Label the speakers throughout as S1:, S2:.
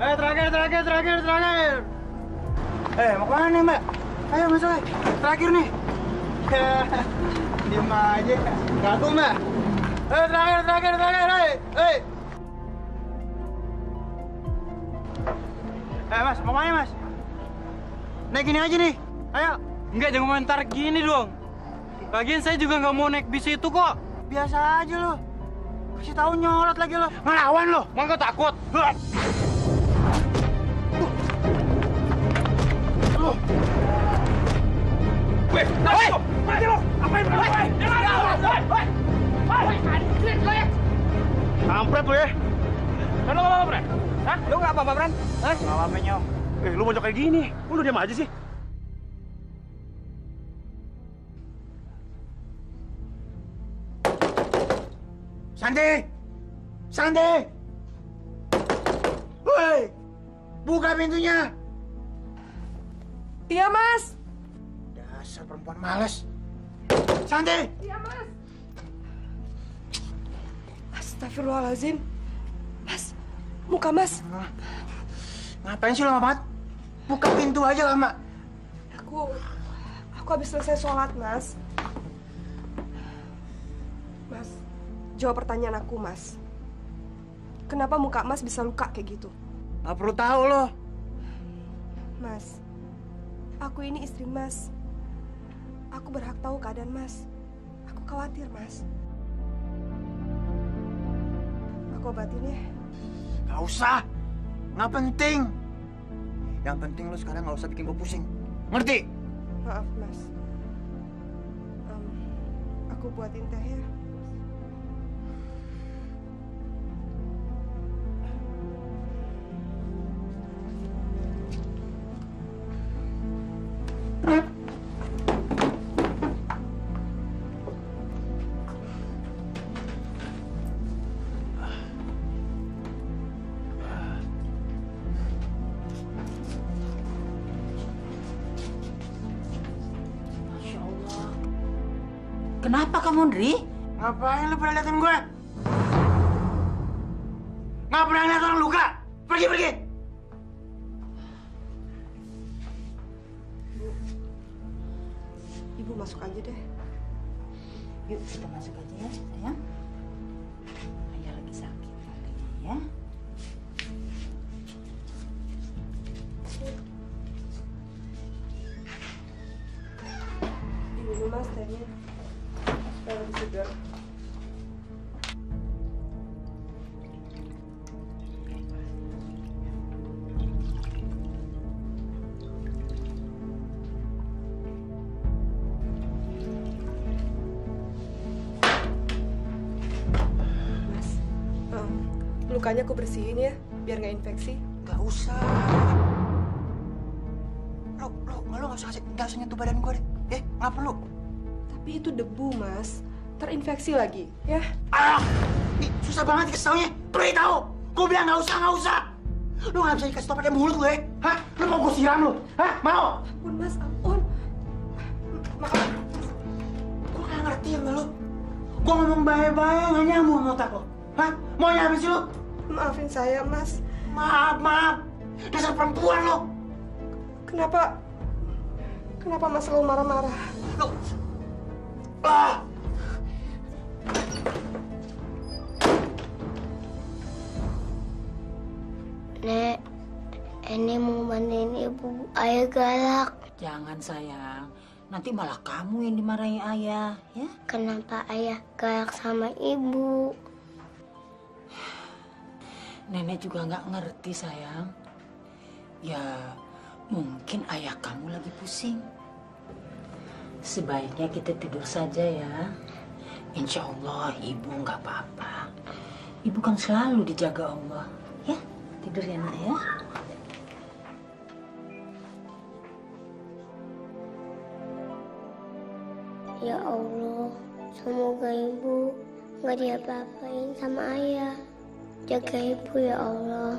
S1: Terakhir. Mau kemana nih, Mbak? Ayo masuk, terakhir nih. Diam aja, ragu Mbak. Terakhir, hei. Mas, mau kemana, Mas? Naik gini aja nih, ayo.
S2: Enggak, jangan komentar gini dong. Lagian saya juga nggak mau naik bis itu kok.
S1: Biasa aja lo. Kasih tahu nyolot lagi lo. Ngelawan lo.
S2: Mau nggak takut?
S1: Weh, mati lo. Apain lo? Kampret lo ya.
S2: Lo apa, Bran? Hah? Lo nggak apa-apa, Bran? Hah?
S1: Nggak apa-apa, Nyong.
S3: Lu bocok kayak gini. Lu diam aja sih.
S1: Santi! Woi! Buka pintunya!
S4: Iya, Mas.
S1: Dasar perempuan malas. Santi!
S4: Iya, Mas. Astagfirullahaladzim. Mas, muka Mas.
S1: Ngapain sih lama banget? Buka pintu aja lama.
S4: Aku habis selesai sholat, Mas. Mas, jawab pertanyaan aku, Mas. Kenapa muka Mas bisa luka kayak gitu?
S1: Nggak perlu tahu lo.
S4: Mas, aku ini istri Mas. Aku berhak tahu keadaan Mas. Aku khawatir, Mas. Aku obatin ya.
S1: Nggak usah. Nggak penting. Yang penting lo sekarang nggak usah bikin gue pusing. Ngerti?
S4: Maaf, Mas. Aku buatin teh ya.
S5: Kenapa kamu, Ndri?
S1: Ngapain lo pernah liatin gue? Nggak pernah liat orang luka. Pergi.
S4: Ibu masuk aja deh.
S5: Yuk, kita masuk aja ya, sayang. Ayah lagi sakit ya.
S4: Diminum, Mas, tehnya. Supaya lebih segar. Lukanya aku bersihin ya, biar nggak infeksi.
S1: Nggak usah. Lo nggak usah nyentuh badan gue deh. Nggak perlu.
S4: Tapi itu debu, Mas. Terinfeksi lagi, ya?
S1: Nih, susah banget dikasih taunya. Pergi tahu. Gue bilang nggak usah. Lo nggak bisa dikasih tau pakai mulut gue. Hah? Lo mau gue siram lo? Hah? Mau?
S4: Ampun, Mas, ampun. Maaf.
S1: Gue nggak ngerti sama lo. Gue ngomong baik-baik nggak nyambung sama otak lo. Hah? Mau nyampe sih lo?
S4: Maafin saya, Mas.
S1: Maaf. Dasar perempuan lo.
S4: Kenapa Mas selalu marah-marah?
S1: Lo.
S6: Nek, ini mau bantuin ibu. Ayah galak.
S5: Jangan, sayang. Nanti malah kamu yang dimarahi ayah, ya?
S6: Kenapa ayah galak sama ibu?
S5: Nenek juga nggak ngerti, sayang. Ya, mungkin ayah kamu lagi pusing. Sebaiknya kita tidur saja ya. Insya Allah ibu nggak apa-apa. Ibu kan selalu dijaga Allah. Ya, tidur ya, nak ya.
S6: Ya Allah, semoga ibu nggak diapa-apain sama ayah. Jaga ibu ya Allah.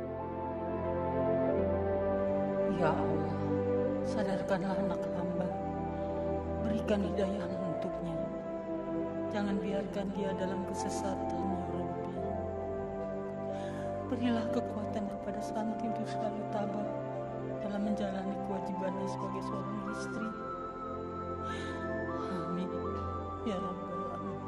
S5: Ya Allah, sadarkanlah anak hamba. Berikan hidayah untuknya. Jangan biarkan dia dalam kesesatan, ya Rabbi. Berilah kekuatan kepada pada Santi untuk selalu tabah dalam menjalani kewajibannya sebagai seorang istri. Amin. Ya Rabbal Alamin.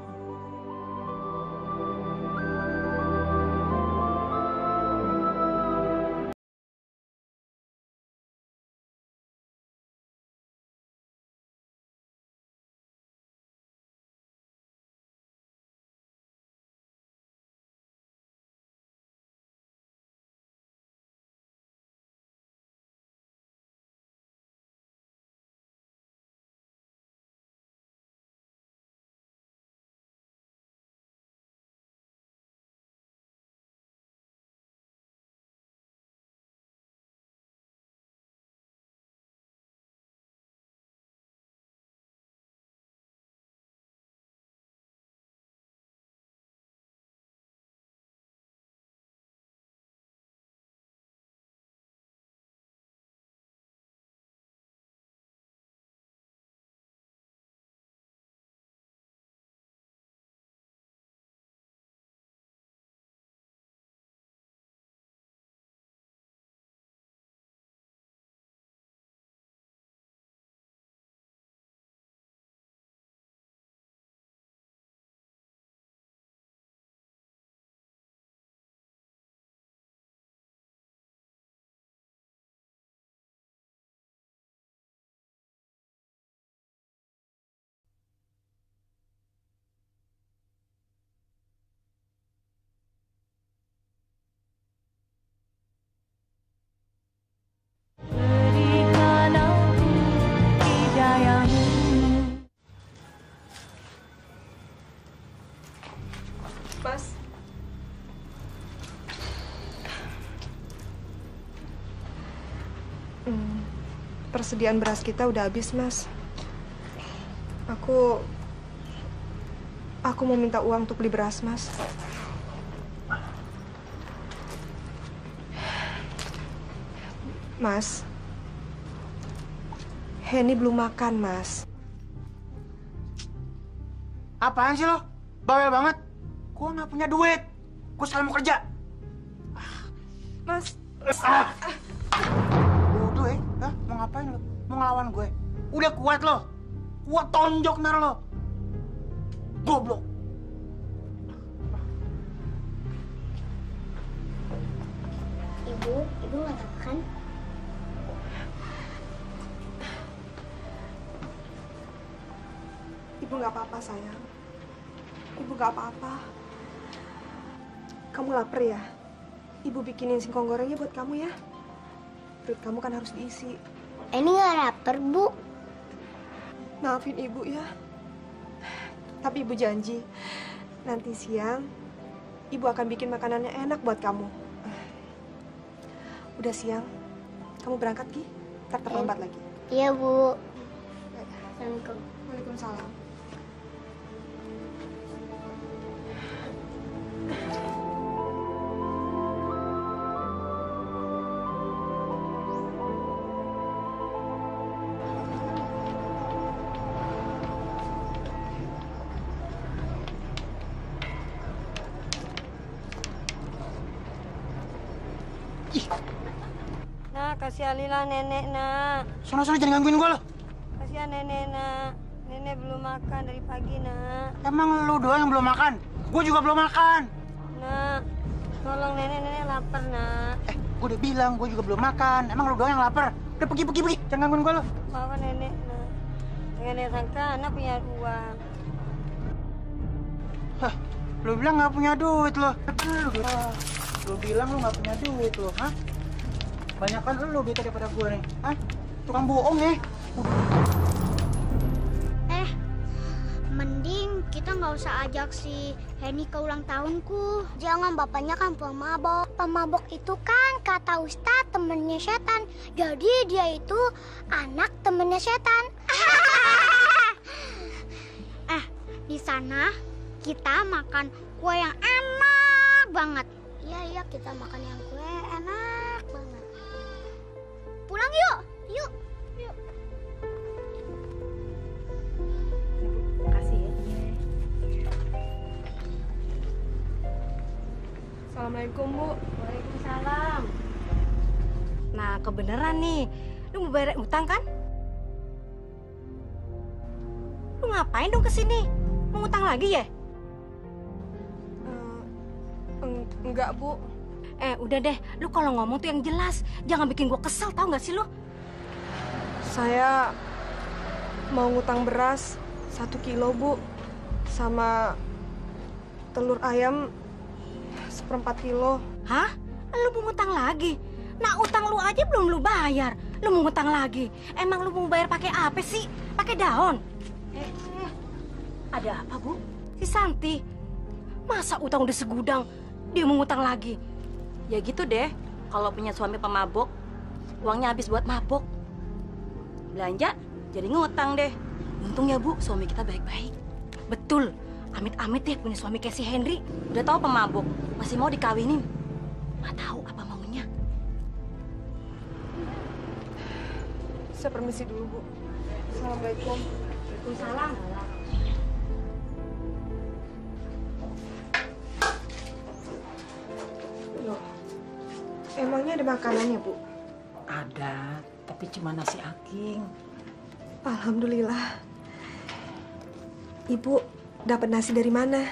S4: Mas. Persediaan beras kita udah habis, Mas. Aku mau minta uang untuk beli beras, Mas. Mas, Henny belum makan, Mas.
S1: Apaan sih lo? Bawel banget. Gua nggak punya duit. Gua sekarang mau kerja.
S4: Mas.
S1: Bodoh ya? Hah? Mau ngapain lo? Mau ngelawan gue? Udah kuat lo. Gua tonjok ntar lo. Goblok.
S6: Ibu nggak apa kan?
S4: Ibu nggak apa-apa, sayang. Ibu nggak apa-apa. Kamu lapar ya? Ibu bikinin singkong gorengnya buat kamu ya. Perut kamu kan harus diisi.
S6: Ini nggak lapar, Bu.
S4: Maafin ibu ya. Tapi ibu janji, nanti siang ibu akan bikin makanannya enak buat kamu. Udah siang, kamu berangkat, Ki? Ntar terlambat lagi.
S6: Iya, Bu.
S4: Assalamualaikum. Waalaikumsalam.
S7: Nak, kasihan Lila nenek, nak.
S1: Sono-sono jangan gangguin gua lo.
S7: Kasihan nenek, nak. Nenek belum makan dari pagi, nak.
S1: Emang lu doang yang belum makan? Gua juga belum makan.
S7: Nak, tolong nenek lapar, nak.
S1: Gua udah bilang gua juga belum makan. Emang lu doang yang lapar? Udah pergi. Jangan gangguin gua lo.
S7: Maafkan nenek, nak. Jangan nenek sangka anak punya uang.
S1: Hah, lu bilang nggak punya duit lo. Lu bilang lu nggak punya duit lo, hah? Banyakan lu duit daripada gue nih, hah? Tukang bohong nih.
S6: Mending kita nggak usah ajak si Henny ke ulang tahunku. Jangan, bapaknya kan pemabok. Pemabok itu kan kata Ustadz temennya setan. Jadi dia itu anak temennya setan. Di sana kita makan kue yang enak banget. Iya, kita makan yang kue enak banget. Pulang yuk.
S5: Makasih ya.
S4: Assalamualaikum, Bu.
S7: Waalaikumsalam.
S8: Nah, kebeneran nih. Lu mau bayar utang kan? Lu ngapain dong kesini? Mau ngutang lagi ya?
S4: Enggak, Bu.
S8: Udah deh. Lu kalau ngomong tuh yang jelas. Jangan bikin gua kesel, tau gak sih lu?
S4: Saya mau ngutang beras 1 kilo, Bu. Sama telur ayam 1/4 kilo.
S8: Hah? Lu mau ngutang lagi? Nah, utang lu aja belum lu bayar. Lu mau ngutang lagi? Emang lu mau bayar pakai apa sih? Pakai daun?
S5: Ada apa, Bu?
S8: Si Santi. Masa utang udah segudang, dia mau ngutang lagi?
S9: Ya gitu deh. Kalau punya suami pemabok, uangnya habis buat mabok. Belanja jadi ngutang deh. Untung ya, Bu, suami kita baik-baik.
S8: Betul. Amit-amit deh punya suami kayak si Henry.
S9: Udah tahu pemabok, masih mau dikawinin. Nggak tahu apa maunya.
S4: Saya permisi dulu, Bu. Assalamualaikum.
S8: Waalaikumsalam.
S4: Loh, emangnya ada makanannya, Bu?
S5: Ada, tapi cuma nasi aking.
S4: Alhamdulillah. Ibu dapat nasi dari mana?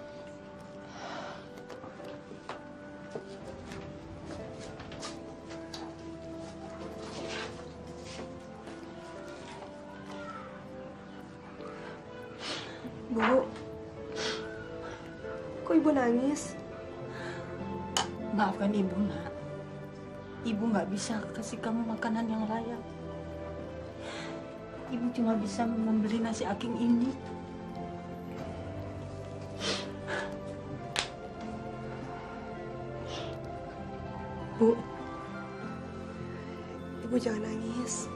S4: Bu, kok Ibu nangis?
S5: Maafkan Ibu, Nak. Ibu nggak bisa kasih kamu makanan yang layak. Ibu cuma bisa membeli nasi aking ini.
S4: Bu, Ibu jangan nangis.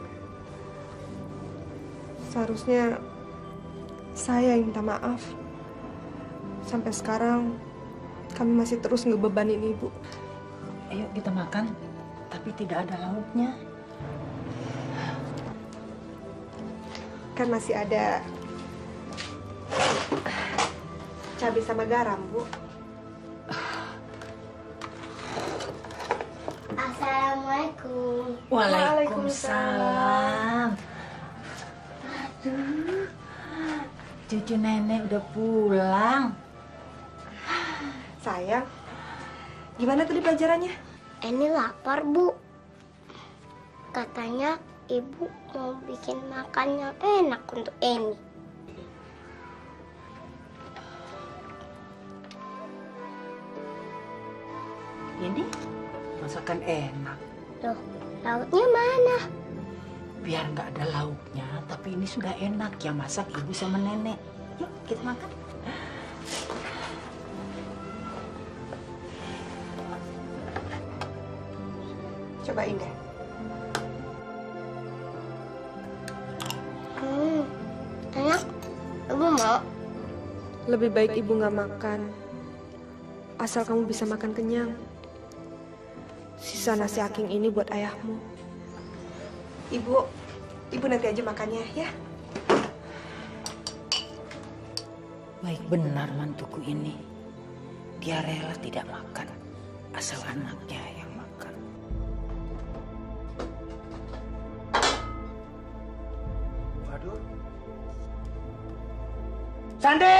S4: Seharusnya saya yang minta maaf. Sampai sekarang kami masih terus ngebebanin Ibu.
S5: Ayo kita makan, tapi tidak ada lauknya.
S4: Kan masih ada cabai sama garam, Bu.
S6: Assalamualaikum.
S5: Waalaikumsalam. Aduh, cucu nenek udah pulang.
S4: Sayang, gimana tadi pelajarannya?
S6: Ini lapar, Bu. Katanya Ibu mau bikin makan yang enak untuk Eni.
S5: Ini masakan enak.
S6: Loh, lauknya mana?
S5: Biar nggak ada lauknya, tapi ini sudah enak. Yang masak ibu sama nenek. Yuk, kita makan.
S4: Cobain deh.
S6: Enak. Ibu mau?
S4: Lebih baik Ibu nggak makan. Asal kamu bisa makan kenyang. Sisa nasi aking ini buat ayahmu. Ibu nanti aja makannya, ya?
S5: Baik benar mantuku ini. Dia rela tidak makan, asal anaknya yang makan.
S1: Waduh. Sandi!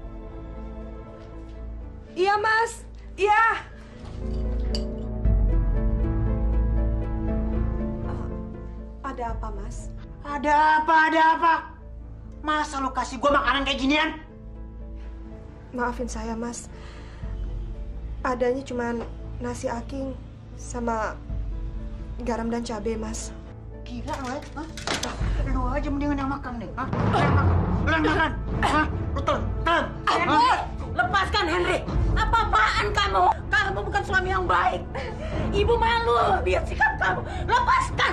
S4: Iya, Mas. Iya. Ada apa, Mas?
S1: Ada apa? Masa lo kasih gua makanan kayak ginian?
S4: Maafin saya, Mas. Adanya cuman nasi aking sama garam dan cabai, Mas.
S1: Gila lo ya? Hah? Lu aja mendingan yang makan deh. Hah? Lu yang makan. Hah? Betul.
S5: Henry, lepaskan Henry. Apa-apaan kamu? Kamu bukan suami yang baik. Ibu malu lihat sikap kamu. Lepaskan.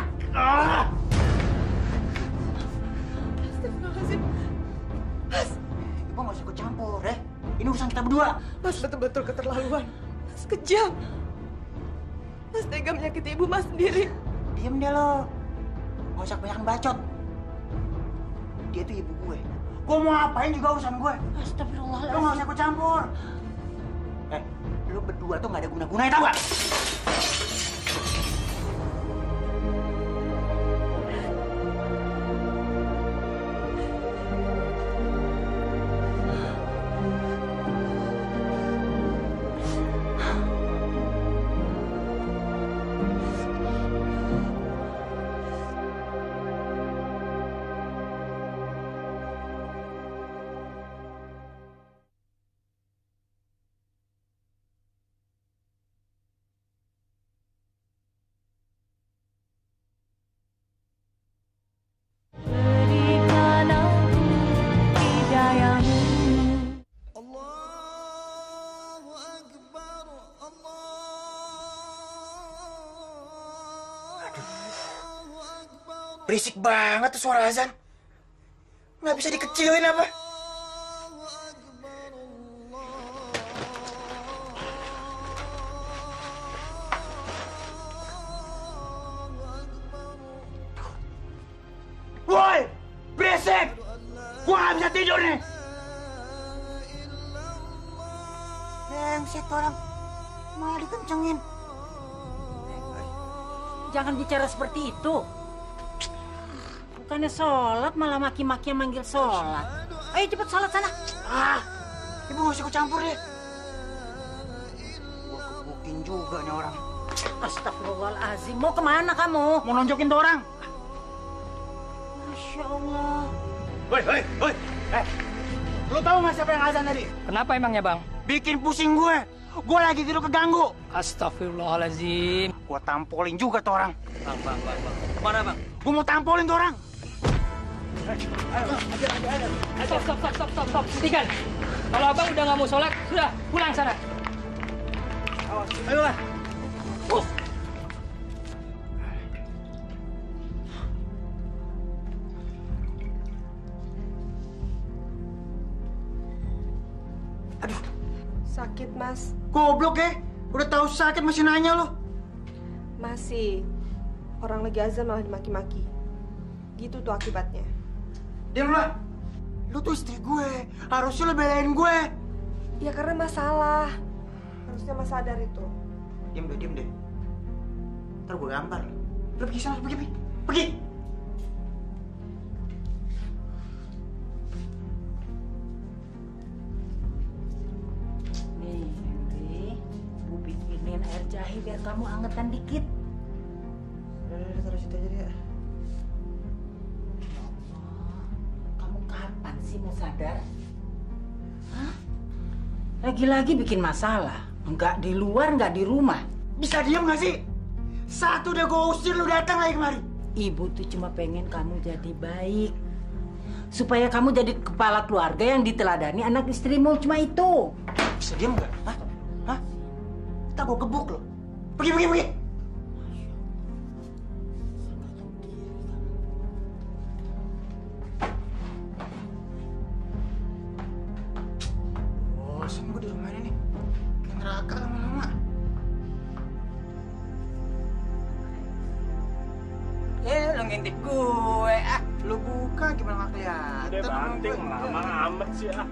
S4: Astagfirullahaladzim. Mas.
S1: Ibu nggak usah ikut campur, ya. Ini urusan kita berdua.
S4: Mas betul-betul keterlaluan. Mas kejam. Mas tega menyakiti ibu Mas sendiri.
S1: Diem deh lo. Nggak usah kebanyakan bacot. Dia tuh ibu gue. Gue mau ngapain juga urusan gue.
S5: Astagfirullahaladzim.
S1: Lo nggak usah ikut campur. Lo berdua tuh nggak ada guna-gunanya, tau gak? Berisik banget tuh suara azan. Nggak bisa dikecilin apa? Woi, berisik! Gua nggak bisa tidur nih. Brengsek orang, malah dikencengin.
S5: Jangan bicara seperti itu. Bukannya sholat malah maki-maki yang manggil sholat. Ayo cepet sholat sana.
S1: Ibu nggak usah ikut campur deh. Gua kebukin juga nih orang.
S5: Astagfirullahaladzim, mau kemana kamu?
S1: Mau nonjokin tuh orang.
S5: Masya Allah.
S3: Woi.
S1: Lu tahu nggak siapa yang azan tadi?
S2: Kenapa emangnya, Bang?
S1: Bikin pusing gue. Gue lagi tidur keganggu.
S2: Astagfirullahaladzim.
S1: Gue tampolin juga tuh orang.
S2: Bang. Kemana, Bang?
S1: Gue mau tampolin tuh orang.
S2: Stop. Hentikan. Kalau Abang udah nggak mau sholat, sudah pulang sana.
S1: Ayo lah.
S4: Sakit, Mas.
S1: Goblok ya. Udah tahu sakit masih nanya lo.
S4: Masih. Orang lagi azan malah dimaki-maki. Gitu tuh akibatnya.
S1: Diam lah. Lu tuh istri gue. Harusnya lo belain gue.
S4: Ya karena masalah. Harusnya Mas sadar itu.
S1: Diam deh. Ntar gue gambar. Udah pergi sana, pergi.
S5: Nih, Henry. Bu bikinin air jahe biar kamu angetan dikit.
S1: Udah, taruh situ aja deh ya.
S5: Kamu kapan sih mau sadar? Hah? Lagi-lagi bikin masalah. Nggak di luar, nggak di rumah.
S1: Bisa diam nggak sih? Satu udah gue usir, lu datang lagi kemari.
S5: Ibu tuh cuma pengen kamu jadi baik. Supaya kamu jadi kepala keluarga yang diteladani anak istrimu. Cuma itu.
S1: Bisa diam nggak? Hah? Ntar gue gebuk lo. Pergi. Bosan gue di rumah ini nih. Kayak neraka lama-lama.
S2: Lo ngintip gue.
S1: Lu buka gimana nggak kelihatan?
S3: Udah banting, lama amat sih ah.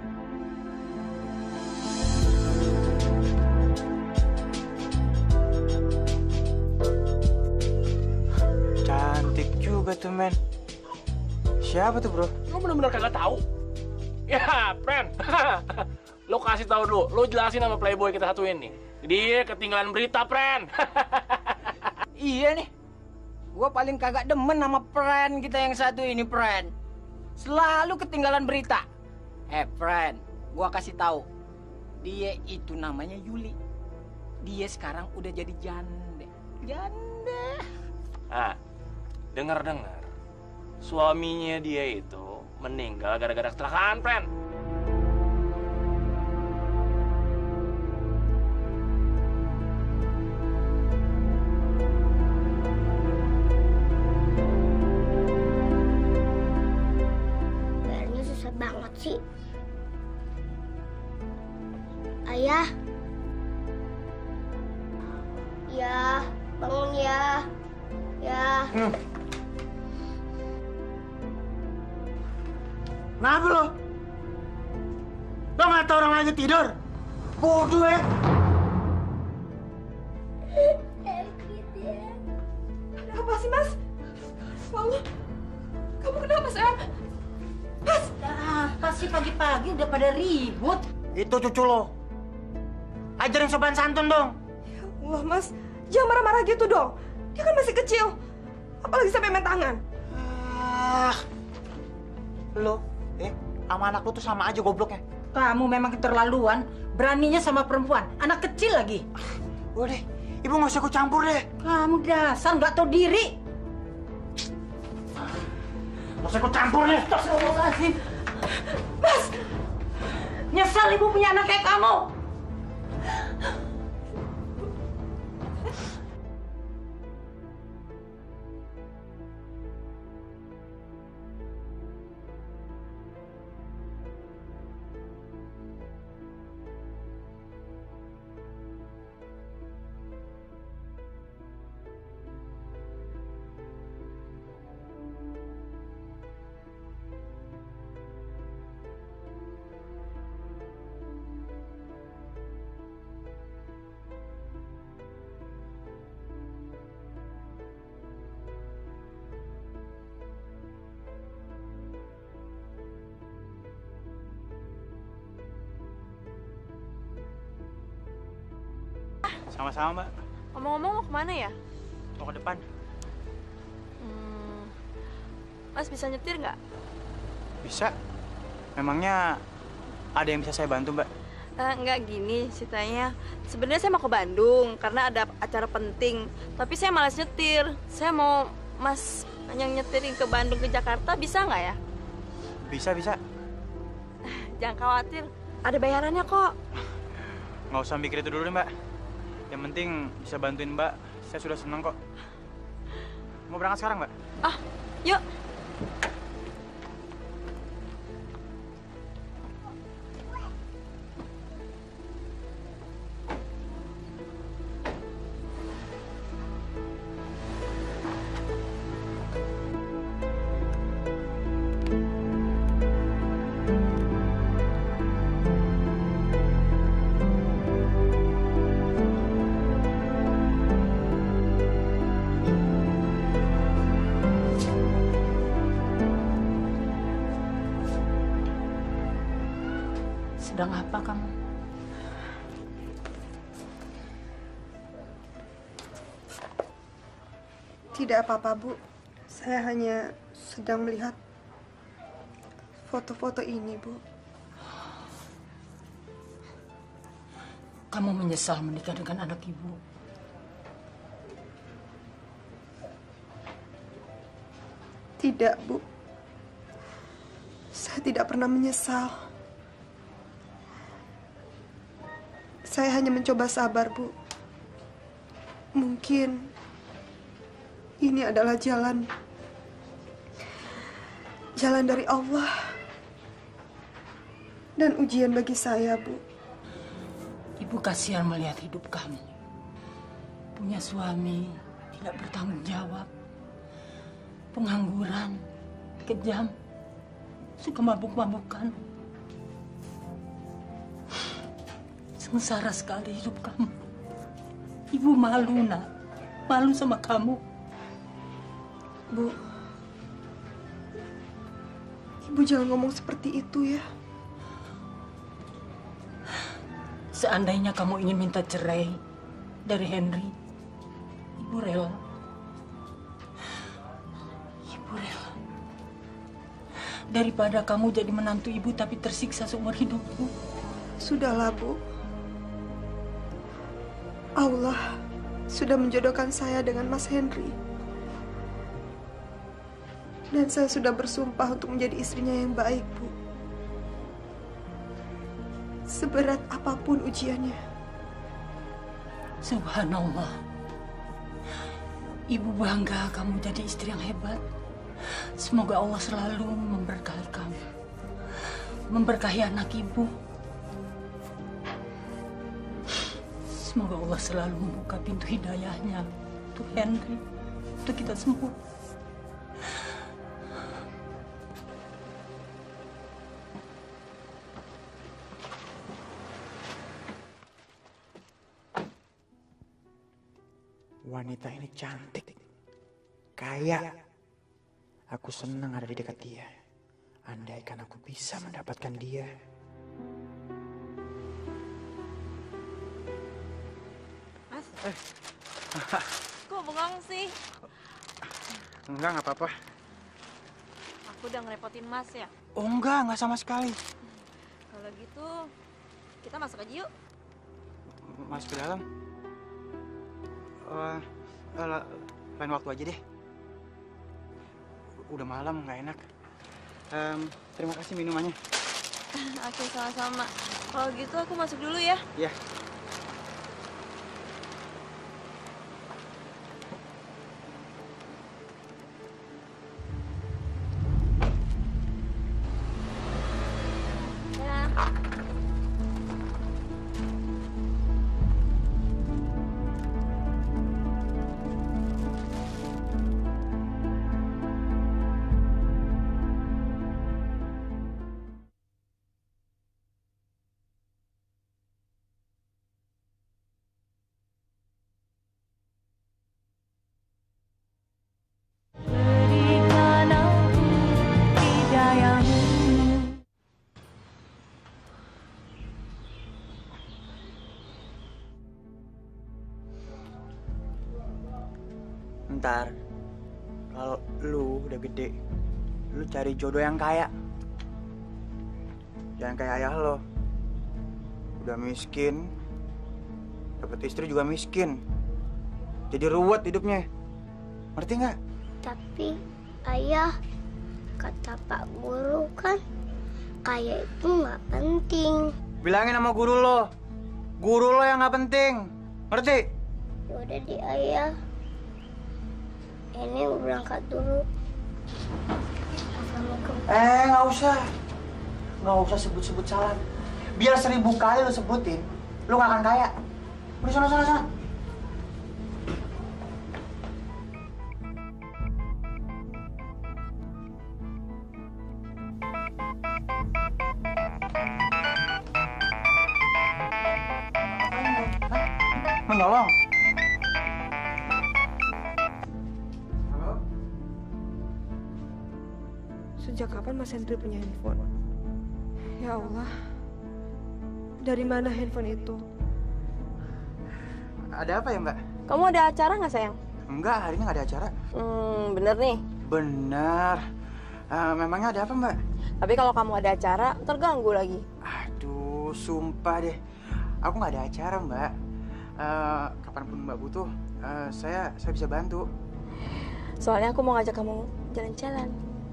S1: Cantik juga tuh, men. Siapa tuh, bro?
S3: Lo bener-bener kagak tahu? Ya, friend. Lo kasih tahu dulu. Lo jelasin sama playboy kita satu ini. Dia ketinggalan berita, friend.
S2: Iya nih. Gua paling kagak demen sama friend kita yang satu ini, friend. Selalu ketinggalan berita. Friend, gua kasih tahu. Dia itu namanya Yuli. Dia sekarang udah jadi janda.
S3: Dengar. Suaminya dia itu meninggal gara-gara kecelakaan, friend.
S6: Bayarnya susah banget sih. Ayah. Ya, bangun ya. Ya.
S1: Kenapa lo? Lo nggak tahu orang lagi tidur? Bodoh ya.
S4: Apa sih, Mas? Ya Allah. Kamu kenapa, sayang? Mas!
S5: Apa sih pagi-pagi udah pada ribut?
S1: Itu cucu lo. Ajarin sopan santun dong.
S4: Ya Allah, Mas. Jangan marah-marah gitu dong. Dia kan masih kecil. Apalagi sampai main tangan.
S1: Lo, sama anak lo tuh sama aja gobloknya.
S5: Kamu memang keterlaluan. Beraninya sama perempuan. Anak kecil lagi.
S1: Udah deh, ibu nggak usah ikut campur deh.
S5: Kamu dasar nggak tahu diri.
S1: Nggak usah ikut campur deh.
S5: Astagfirullahaladzim. Mas! Nyesal ibu punya anak kayak kamu.
S1: Sama-sama, Mbak.
S9: Ngomong-ngomong mau kemana ya?
S1: Mau ke depan.
S9: Mas bisa nyetir nggak?
S1: Bisa. Memangnya ada yang bisa saya bantu, Mbak?
S9: Nggak gini ceritanya. Sebenarnya saya mau ke Bandung karena ada acara penting. Tapi saya malas nyetir. Saya mau Mas yang nyetirin ke Bandung ke Jakarta, bisa nggak ya?
S1: Bisa.
S9: Jangan khawatir, ada bayarannya kok.
S1: Nggak usah mikir itu dulu, Mbak. Yang penting bisa bantuin Mbak. Saya sudah senang kok. Mau berangkat sekarang, Mbak?
S9: Yuk.
S5: Sedang apa kamu?
S4: Tidak apa-apa, Bu. Saya hanya sedang melihat foto-foto ini, Bu.
S5: Kamu menyesal menikah dengan anak ibu?
S4: Tidak, Bu. Saya tidak pernah menyesal. Saya hanya mencoba sabar, Bu. Mungkin ini adalah jalan dari Allah dan ujian bagi saya, Bu.
S5: Ibu kasihan melihat hidup kamu. Punya suami tidak bertanggung jawab, pengangguran, kejam, suka mabuk-mabukan. Sengsara sekali hidup kamu. Ibu malu, Nak. Malu sama kamu.
S4: Bu, Ibu jangan ngomong seperti itu ya.
S5: Seandainya kamu ingin minta cerai dari Henry, Ibu rela. Ibu rela. Daripada kamu jadi menantu Ibu tapi tersiksa seumur hidupmu.
S4: Sudahlah, Bu. Allah sudah menjodohkan saya dengan Mas Henry. Dan saya sudah bersumpah untuk menjadi istrinya yang baik, Bu. Seberat apapun ujiannya.
S5: Subhanallah. Ibu bangga kamu jadi istri yang hebat. Semoga Allah selalu memberkahi kamu. Memberkahi anak ibu. Semoga Allah selalu membuka pintu hidayahnya untuk Henry, untuk kita semua.
S1: Wanita ini cantik, kaya. Aku senang ada di dekat dia. Andaikan aku bisa mendapatkan dia.
S9: Mas, kok bengong sih?
S1: Enggak apa-apa.
S9: Aku udah ngerepotin Mas ya?
S1: Oh enggak sama sekali.
S9: Kalau gitu, kita masuk aja yuk.
S1: Masuk ke dalam. Lain waktu aja deh. Udah malam, nggak enak. Terima kasih minumannya.
S9: Oke, sama-sama. Kalau gitu aku masuk dulu ya.
S1: Iya. ntar kalau lu udah gede, lu cari jodoh yang kaya. Jangan kayak ayah lo. Udah miskin, dapet istri juga miskin. Jadi ruwet hidupnya. Ngerti nggak?
S6: Tapi ayah, kata Pak Guru kan kaya itu nggak penting.
S1: Bilangin sama guru lo yang nggak penting. Ngerti?
S6: Udah di ayah. Ini berangkat dulu. Assalamualaikum.
S1: Nggak usah sebut-sebut salam. Biar 1000 kali lo sebutin, lo nggak akan kaya. Udah sana. Menolong. Halo?
S4: Sejak kapan Mas Hendri punya handphone? Ya Allah, dari mana handphone itu?
S1: Ada apa ya, Mbak?
S9: Kamu ada acara nggak, sayang?
S1: Enggak, hari ini nggak ada acara.
S9: Bener nih.
S1: Benar. Memangnya ada apa, Mbak?
S9: Tapi kalau kamu ada acara, terganggu lagi.
S1: Aduh, sumpah deh. Aku nggak ada acara, Mbak. Kapanpun Mbak butuh, saya bisa bantu.
S9: Soalnya aku mau ngajak kamu jalan-jalan.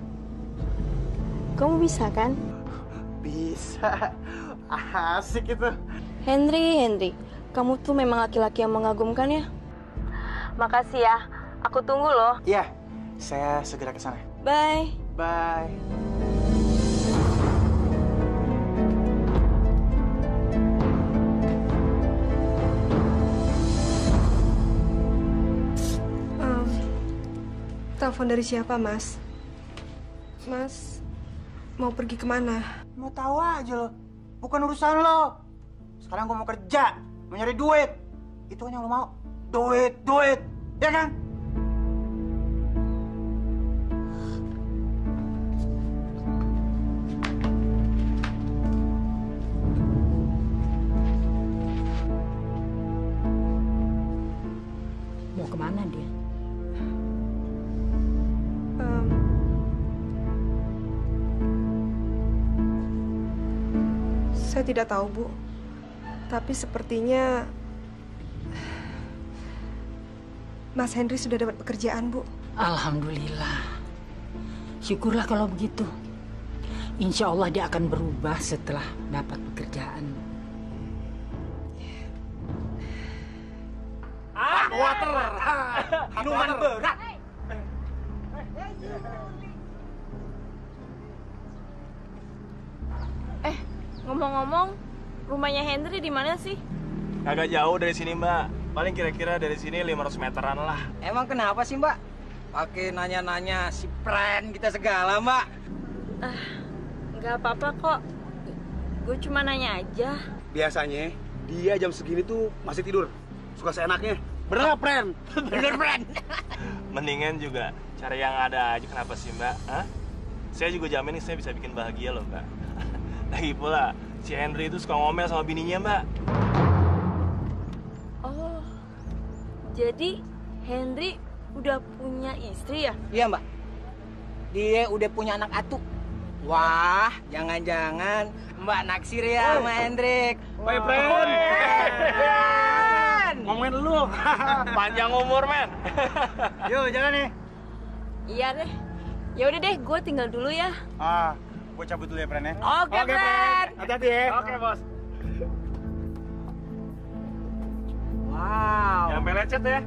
S9: Kamu bisa kan?
S1: Bisa. Asik itu.
S9: Henry, kamu tuh memang laki-laki yang mengagumkan ya. Makasih ya, aku tunggu loh.
S1: Iya, saya segera ke sana.
S9: Bye.
S1: Bye.
S4: Telepon dari siapa, Mas? Mas mau pergi kemana?
S1: Mau tahu aja lo. Bukan urusan lo. Sekarang gue mau kerja, mau nyari duit. Itu kan yang lo mau. Duit. Ya kan?
S5: Mau kemana dia?
S4: Saya tidak tahu, Bu. Tapi sepertinya Mas Hendri sudah dapat pekerjaan, Bu.
S5: Alhamdulillah. Syukurlah kalau begitu. Insya Allah dia akan berubah setelah dapat pekerjaan.
S3: Water.
S1: Minuman berat.
S9: Ngomong-ngomong, rumahnya Henry di mana sih?
S3: Agak jauh dari sini, Mbak. Paling kira-kira dari sini 500 meteran lah.
S2: Emang kenapa sih, Mbak? Pakai nanya-nanya si friend kita segala, Mbak.
S9: Nggak apa-apa kok. Gue cuma nanya aja.
S10: Biasanya dia jam segini tuh masih tidur. Suka seenaknya. Bener nggak, friend?
S2: Bener, friend.
S3: Mendingan juga cari yang ada aja. Kenapa sih, Mbak? Hah? Saya juga jamin nih saya bisa bikin bahagia loh, Mbak. Lagi pula, si Henry itu suka ngomel sama bininya, Mbak.
S9: Oh, jadi Henry udah punya istri ya?
S2: Iya, Mbak. Dia udah punya anak atu. Wah, jangan-jangan Mbak naksir ya sama Hendrik.
S3: Woi, friend. Ngomongin lu. Panjang umur, men.
S1: Yuk, jalan nih.
S9: Iya deh. Ya udah deh, gue tinggal dulu ya.
S1: Gue cabut dulu ya, friend ya.
S2: Oke, friend.
S1: Hati-hati ya.
S3: Oke, bos.
S2: Wow.
S3: Jangan melecet ya.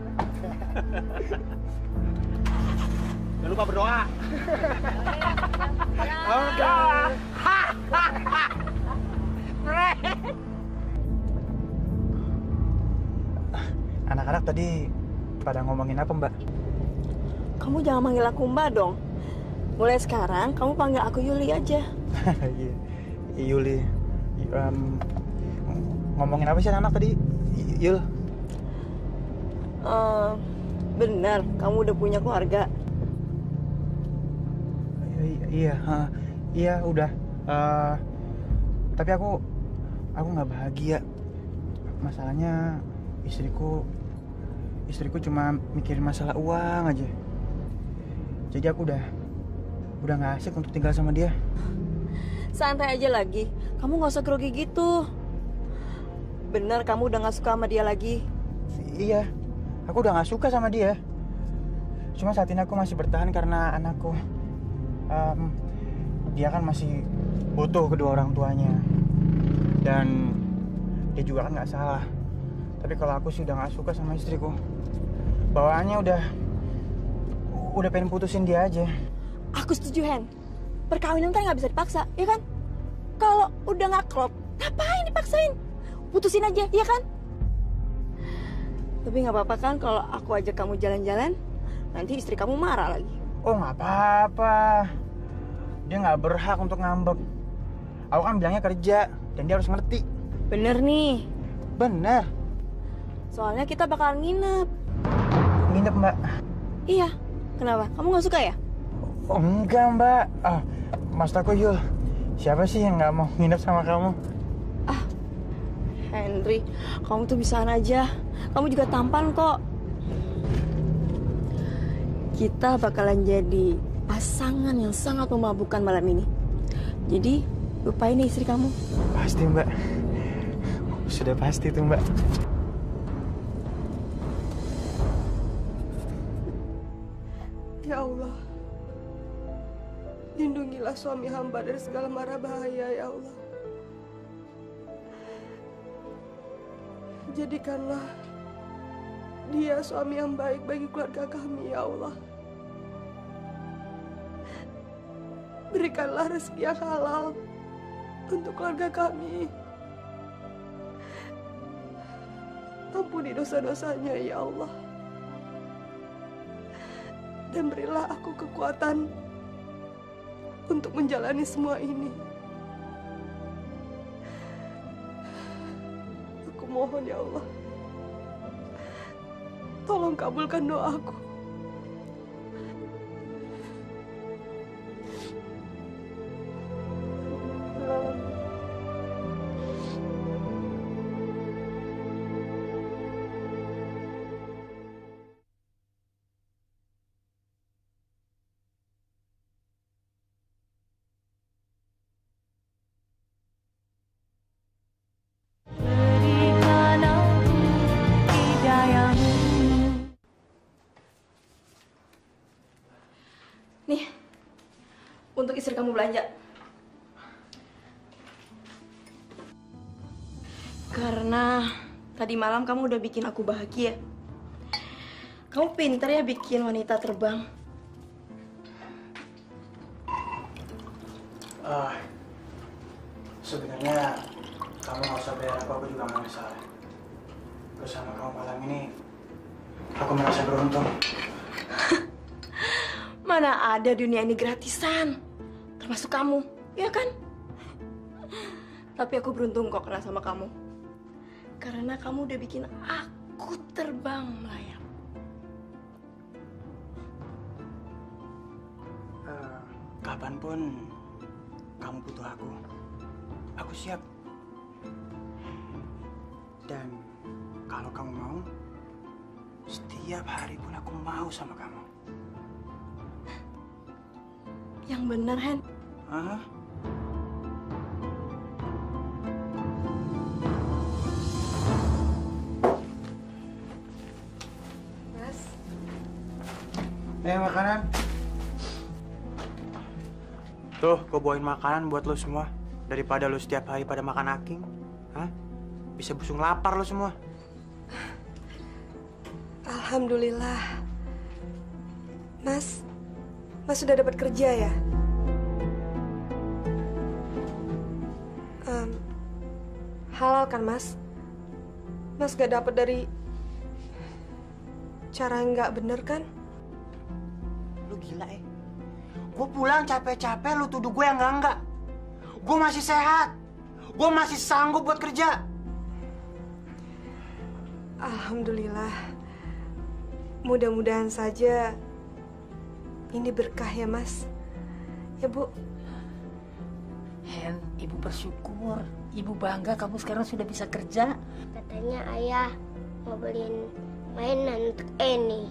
S10: Jangan lupa berdoa.
S1: Oke. Anak-anak tadi pada ngomongin apa, Mbak?
S9: Kamu jangan manggil aku Mbak dong. Mulai sekarang kamu panggil aku Yuli aja.
S1: Iya, Yuli. Ngomongin apa sih anak tadi, Yul?
S9: Benar, kamu udah punya keluarga.
S1: Iya, udah. Tapi aku nggak bahagia. Masalahnya istriku istriku cuma mikirin masalah uang aja. Jadi aku udah nggak asik untuk tinggal sama dia.
S9: Santai aja lagi. Kamu nggak usah grogi gitu. Bener kamu udah nggak suka sama dia lagi?
S1: Iya, aku udah nggak suka sama dia. Cuma saat ini aku masih bertahan karena anakku. Dia kan masih butuh kedua orang tuanya. Dan dia juga kan nggak salah. Tapi kalau aku sih udah nggak suka sama istriku. Bawaannya udah pengen putusin dia aja.
S9: Aku setuju, Hen. Perkawinan kan nggak bisa dipaksa, ya kan? Kalau udah nggak klop, ngapain dipaksain? Putusin aja, ya kan? Tapi nggak apa-apa kan kalau aku ajak kamu jalan-jalan, nanti istri kamu marah lagi.
S1: Oh nggak apa-apa. Dia nggak berhak untuk ngambek. Aku kan bilangnya kerja, dan dia harus ngerti.
S9: Bener nih.
S1: Bener.
S9: Soalnya kita bakal nginep.
S1: Nginep, Mbak?
S9: Iya. Kenapa? Kamu nggak suka ya?
S1: Oh, enggak, Mbak. Maksud aku, Yul, siapa sih yang nggak mau nginep sama kamu?
S9: Henry, kamu tuh bisaan aja. Kamu juga tampan kok. Kita bakalan jadi pasangan yang sangat memabukkan malam ini. Jadi, lupain nih istri kamu.
S1: Pasti, Mbak. Sudah pasti tuh, Mbak.
S4: Ya Allah, lindungilah suami hamba dari segala mara bahaya, ya Allah. Jadikanlah dia suami yang baik bagi keluarga kami, ya Allah. Berikanlah rezeki yang halal untuk keluarga kami. Ampuni dosa-dosanya, ya Allah. Dan berilah aku kekuatan untuk menjalani semua ini. Aku mohon, ya Allah, tolong kabulkan doaku.
S9: Nih, untuk istri kamu belanja. Karena tadi malam kamu udah bikin aku bahagia. Kamu pintar ya bikin wanita terbang.
S1: Sebenarnya kamu nggak usah bayar apa, aku juga nggak masalah. Bersama kamu malam ini, aku merasa beruntung.
S9: Mana ada dunia ini gratisan, termasuk kamu, ya kan? Tapi aku beruntung kok kenal sama kamu. Karena kamu udah bikin aku terbang melayang.
S1: Kapanpun kamu butuh aku siap. Dan kalau kamu mau, setiap hari pun aku mau sama kamu.
S9: Yang benar, Hen.
S1: Hah?
S4: Mas.
S1: Makanan. Tuh, gue bawain makanan buat lo semua. Daripada lo setiap hari pada makan aking. Hah? Bisa busung lapar lo semua.
S4: Alhamdulillah. Mas sudah dapat kerja ya? Halal kan, Mas? Mas gak dapat dari cara yang gak bener kan?
S1: Lu gila ya? Gue pulang capek-capek, lu tuduh gue yang enggak. Gue masih sehat. Gue masih sanggup buat kerja.
S4: Alhamdulillah. Mudah-mudahan saja ini berkah ya, Mas. Ya, Bu.
S5: Hen, Ibu bersyukur. Ibu bangga kamu sekarang sudah bisa kerja.
S6: Katanya ayah mau beliin mainan untuk Eni.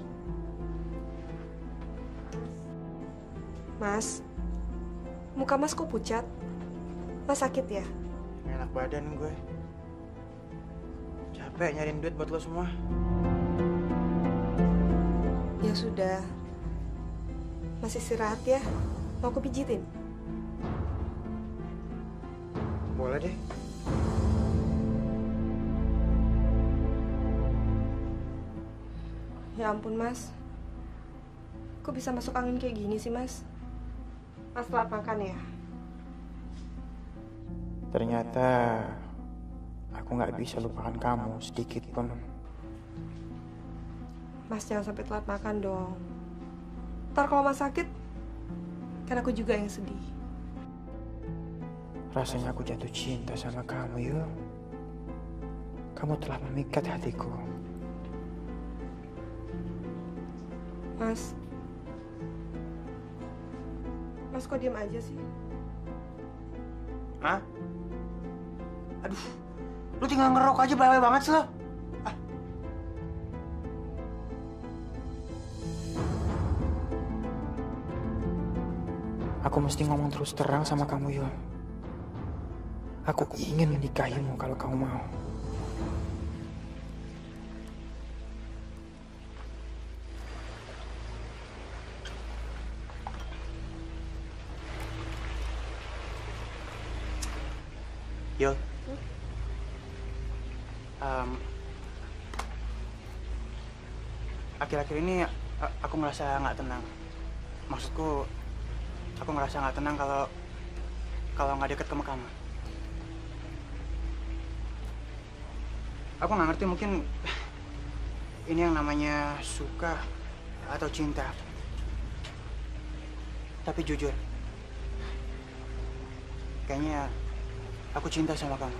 S4: Mas, muka Mas kok pucat? Mas sakit ya?
S1: Nggak enak badan gue. Capek nyariin duit buat lo semua.
S4: Ya sudah. Mas istirahat ya. Mau aku pijitin?
S1: Boleh deh.
S4: Ya ampun Mas. Kok bisa masuk angin kayak gini sih Mas? Mas telat makan ya?
S1: Ternyata aku nggak bisa lupakan kamu sedikit pun.
S4: Mas jangan sampai telat makan dong. Ntar kalau Mas sakit, kan aku juga yang sedih.
S1: Rasanya aku jatuh cinta sama kamu, Yul. Kamu telah memikat hatiku.
S4: Mas kok diam aja sih?
S1: Hah? Aduh, lu tinggal ngerok aja bawel banget sih lo. Aku mesti ngomong terus terang sama kamu, Yul. Aku ingin menikahimu kalau kamu mau. Yul, akhir-akhir ini aku ngerasa nggak tenang. Maksudku, aku ngerasa nggak tenang kalau nggak deket sama kamu. Aku nggak ngerti, mungkin ini yang namanya suka atau cinta. Tapi jujur, kayaknya aku cinta sama kamu.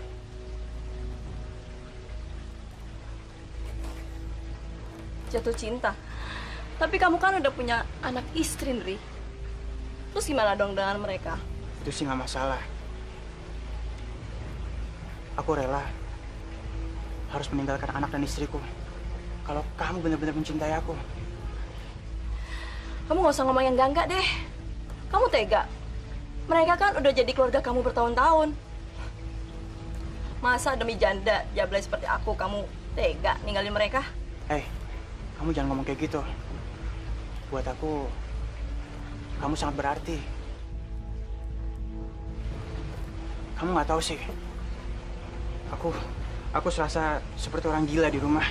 S9: Jatuh cinta? Tapi kamu kan udah punya anak istri, Nri. Terus gimana dong dengan mereka?
S1: Itu sih nggak masalah. Aku rela harus meninggalkan anak dan istriku kalau kamu benar-benar mencintai aku.
S9: Kamu nggak usah ngomong yang enggak deh. Kamu tega. Mereka kan udah jadi keluarga kamu bertahun-tahun. Masa demi janda jablay seperti aku, kamu tega ninggalin mereka?
S1: Kamu jangan ngomong kayak gitu. Buat aku, kamu sangat berarti. Kamu nggak tahu sih. Aku serasa seperti orang gila di rumah.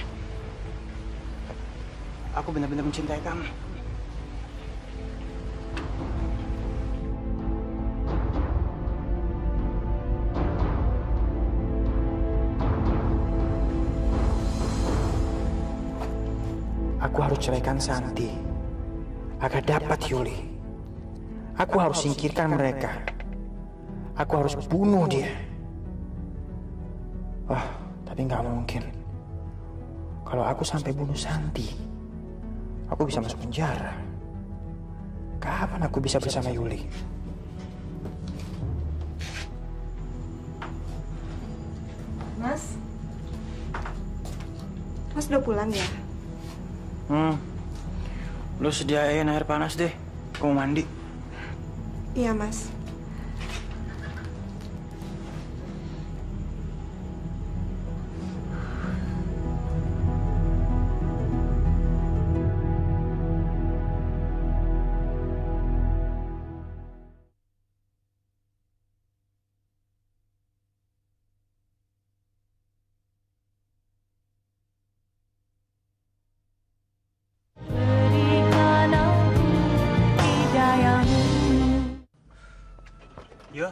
S1: Aku benar-benar mencintai kamu. Aku harus ceraikan Santi agar dapat Yuli. Aku harus singkirkan mereka. Aku harus bunuh dia. Tapi nggak mungkin. Kalau aku sampai bunuh Santi, aku bisa masuk penjara. Kapan aku bisa bersama Yuli?
S4: Mas udah pulang ya?
S1: Lu sediain air panas deh. Aku mau mandi.
S4: Iya, Mas.
S1: Yo.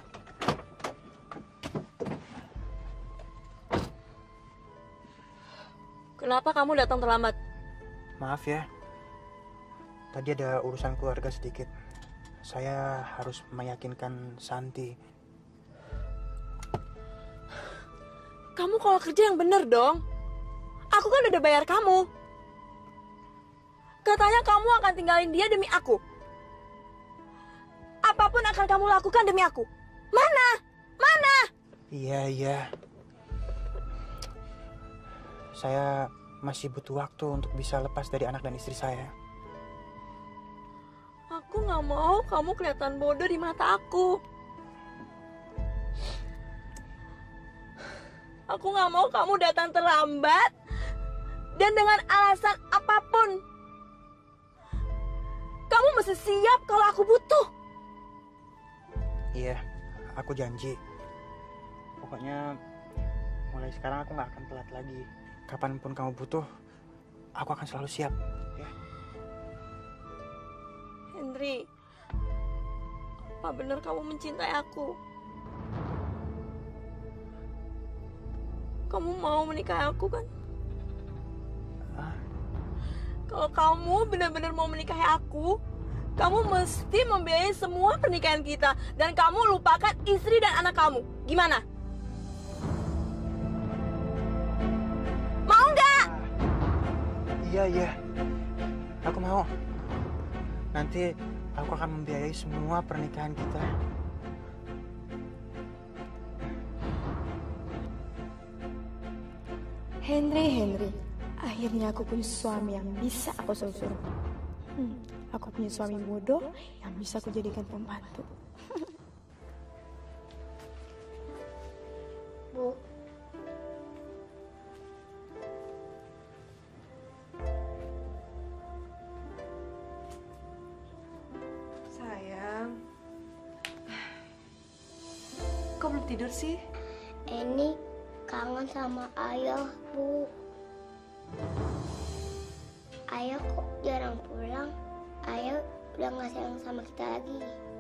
S9: Kenapa kamu datang terlambat?
S1: Maaf ya. Tadi ada urusan keluarga sedikit. Saya harus meyakinkan Santi.
S9: Kamu kalau kerja yang bener dong. Aku kan udah bayar kamu. Katanya kamu akan tinggalin dia demi aku. Apapun akan kamu lakukan demi aku. Mana? Mana?
S1: Iya. Saya masih butuh waktu untuk bisa lepas dari anak dan istri saya.
S9: Aku nggak mau kamu kelihatan bodoh di mata aku. Aku nggak mau kamu datang terlambat dan dengan alasan apapun. Kamu mesti siap kalau aku butuh.
S1: Iya, aku janji. Pokoknya mulai sekarang aku nggak akan telat lagi. Kapanpun kamu butuh, aku akan selalu siap. Ya.
S9: Henry, apa benar kamu mencintai aku? Kamu mau menikahi aku kan? Kalau kamu benar-benar mau menikahi aku, kamu mesti membiayai semua pernikahan kita. Dan kamu lupakan istri dan anak kamu. Gimana? Mau nggak?
S1: Iya. Aku mau. Nanti aku akan membiayai semua pernikahan kita.
S9: Henry. Akhirnya aku punya suami yang bisa aku suruh. Aku punya suami bodoh yang bisa aku jadikan pembantu.
S6: Bu.
S4: Sayang. Kok belum tidur sih?
S6: Eni kangen sama ayah, Bu. Ayah kok jarang pulang. Ayah udah gak sayang sama kita lagi.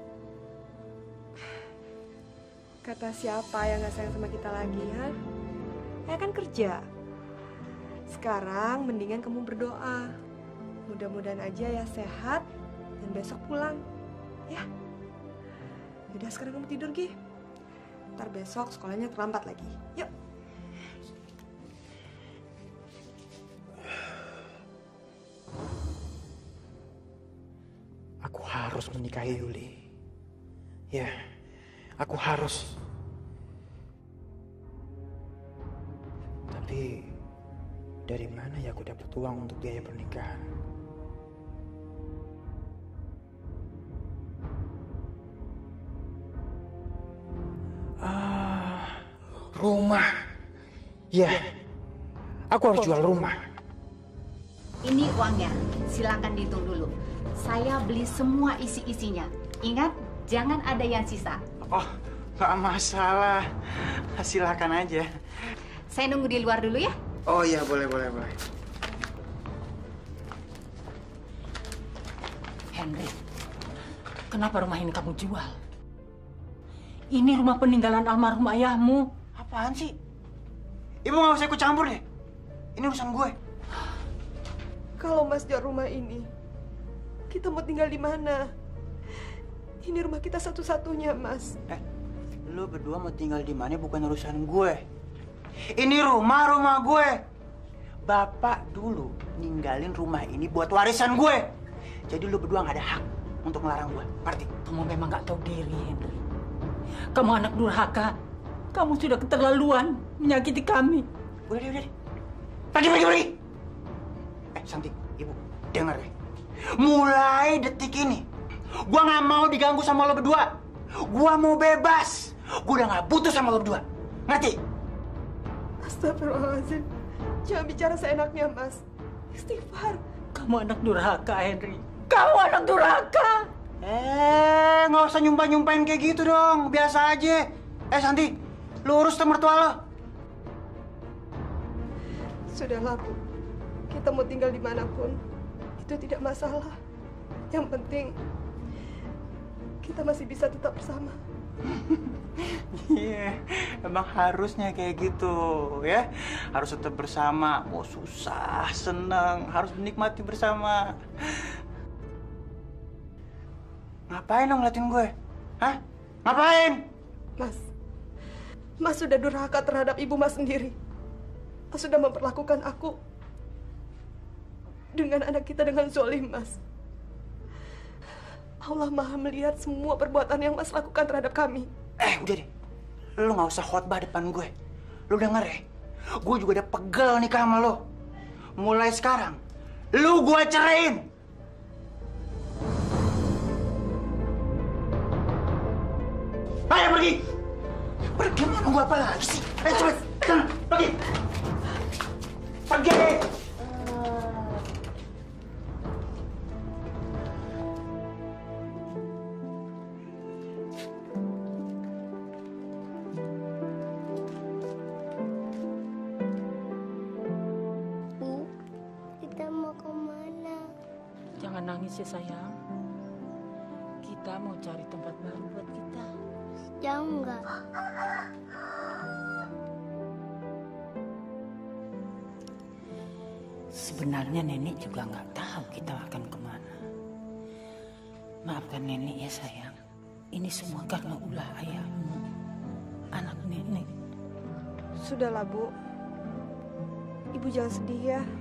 S4: Kata siapa yang gak sayang sama kita lagi, ha? Ayah kan kerja. Sekarang mendingan kamu berdoa. Mudah-mudahan aja ya sehat dan besok pulang. Ya. Udah sekarang kamu tidur, Gi. Ntar besok sekolahnya terlambat lagi. Yuk.
S1: Aku harus menikahi Yuli. Ya, aku harus. Tapi dari mana ya aku dapat uang untuk biaya pernikahan? Rumah. Ya, aku harus jual rumah.
S5: Ini uangnya, silakan dihitung dulu. Saya beli semua isi-isinya. Ingat, jangan ada yang sisa.
S1: Oh, nggak masalah. Silakan aja.
S5: Saya nunggu di luar dulu ya.
S1: Oh iya, boleh.
S5: Henry, kenapa rumah ini kamu jual? Ini rumah peninggalan almarhum ayahmu.
S1: Apaan sih? Ibu nggak usah ikut campur deh. Ini urusan gue.
S4: Kalau Mas jual rumah ini, kita mau tinggal di mana? Ini rumah kita satu-satunya, Mas.
S1: Lu berdua mau tinggal di mana bukan urusan gue. Ini rumah gue. Bapak dulu ninggalin rumah ini buat warisan gue. Jadi lu berdua nggak ada hak untuk melarang gue. Ngerti?
S5: Kamu memang nggak tahu diri, Henry. Kamu anak durhaka. Kamu sudah keterlaluan menyakiti kami.
S1: Udah. Pergi. Santi, Ibu, dengar ya. Mulai detik ini, gua nggak mau diganggu sama lo berdua. Gua mau bebas. Gua udah nggak butuh sama lo berdua. Ngerti?
S4: Astagfirullahaladzim. Jangan bicara seenaknya, Mas. Istighfar.
S5: Kamu anak durhaka, Henry. Kamu anak durhaka.
S1: Nggak usah nyumpahin kayak gitu dong. Biasa aja. Santi, lu urus tuh mertua lo.
S4: Sudahlah, Bu. Kita mau tinggal dimanapun, itu tidak masalah. Yang penting, kita masih bisa tetap bersama.
S1: Iya, emang harusnya kayak gitu ya. Harus tetap bersama. Mau susah, seneng, harus menikmati bersama. Ngapain lo ngeliatin gue? Hah? Ngapain?
S4: Mas sudah durhaka terhadap ibu Mas sendiri. Mas sudah memperlakukan aku dengan anak kita dengan zolim, Mas. Allah Maha melihat semua perbuatan yang Mas lakukan terhadap kami.
S1: Udah deh. Lu nggak usah khotbah depan gue. Lu denger ya? Gue juga udah pegel nikah sama lo. mulai sekarang lu gua ceraiin. Ayo pergi. Pergi, mau nunggu apa lagi sih? Ayo cepet, sana, pergi. Pergi.
S6: Bu, kita mau kemana?
S5: Jangan nangis ya sayang. Kita mau cari tempat baru buat kita.
S6: Jauh nggak?
S5: Sebenarnya nenek juga nggak tahu kita akan kemana. Maafkan nenek ya sayang. Ini semua karena ulah ayahmu, anak nenek.
S4: Sudahlah, Bu. Ibu jangan sedih ya.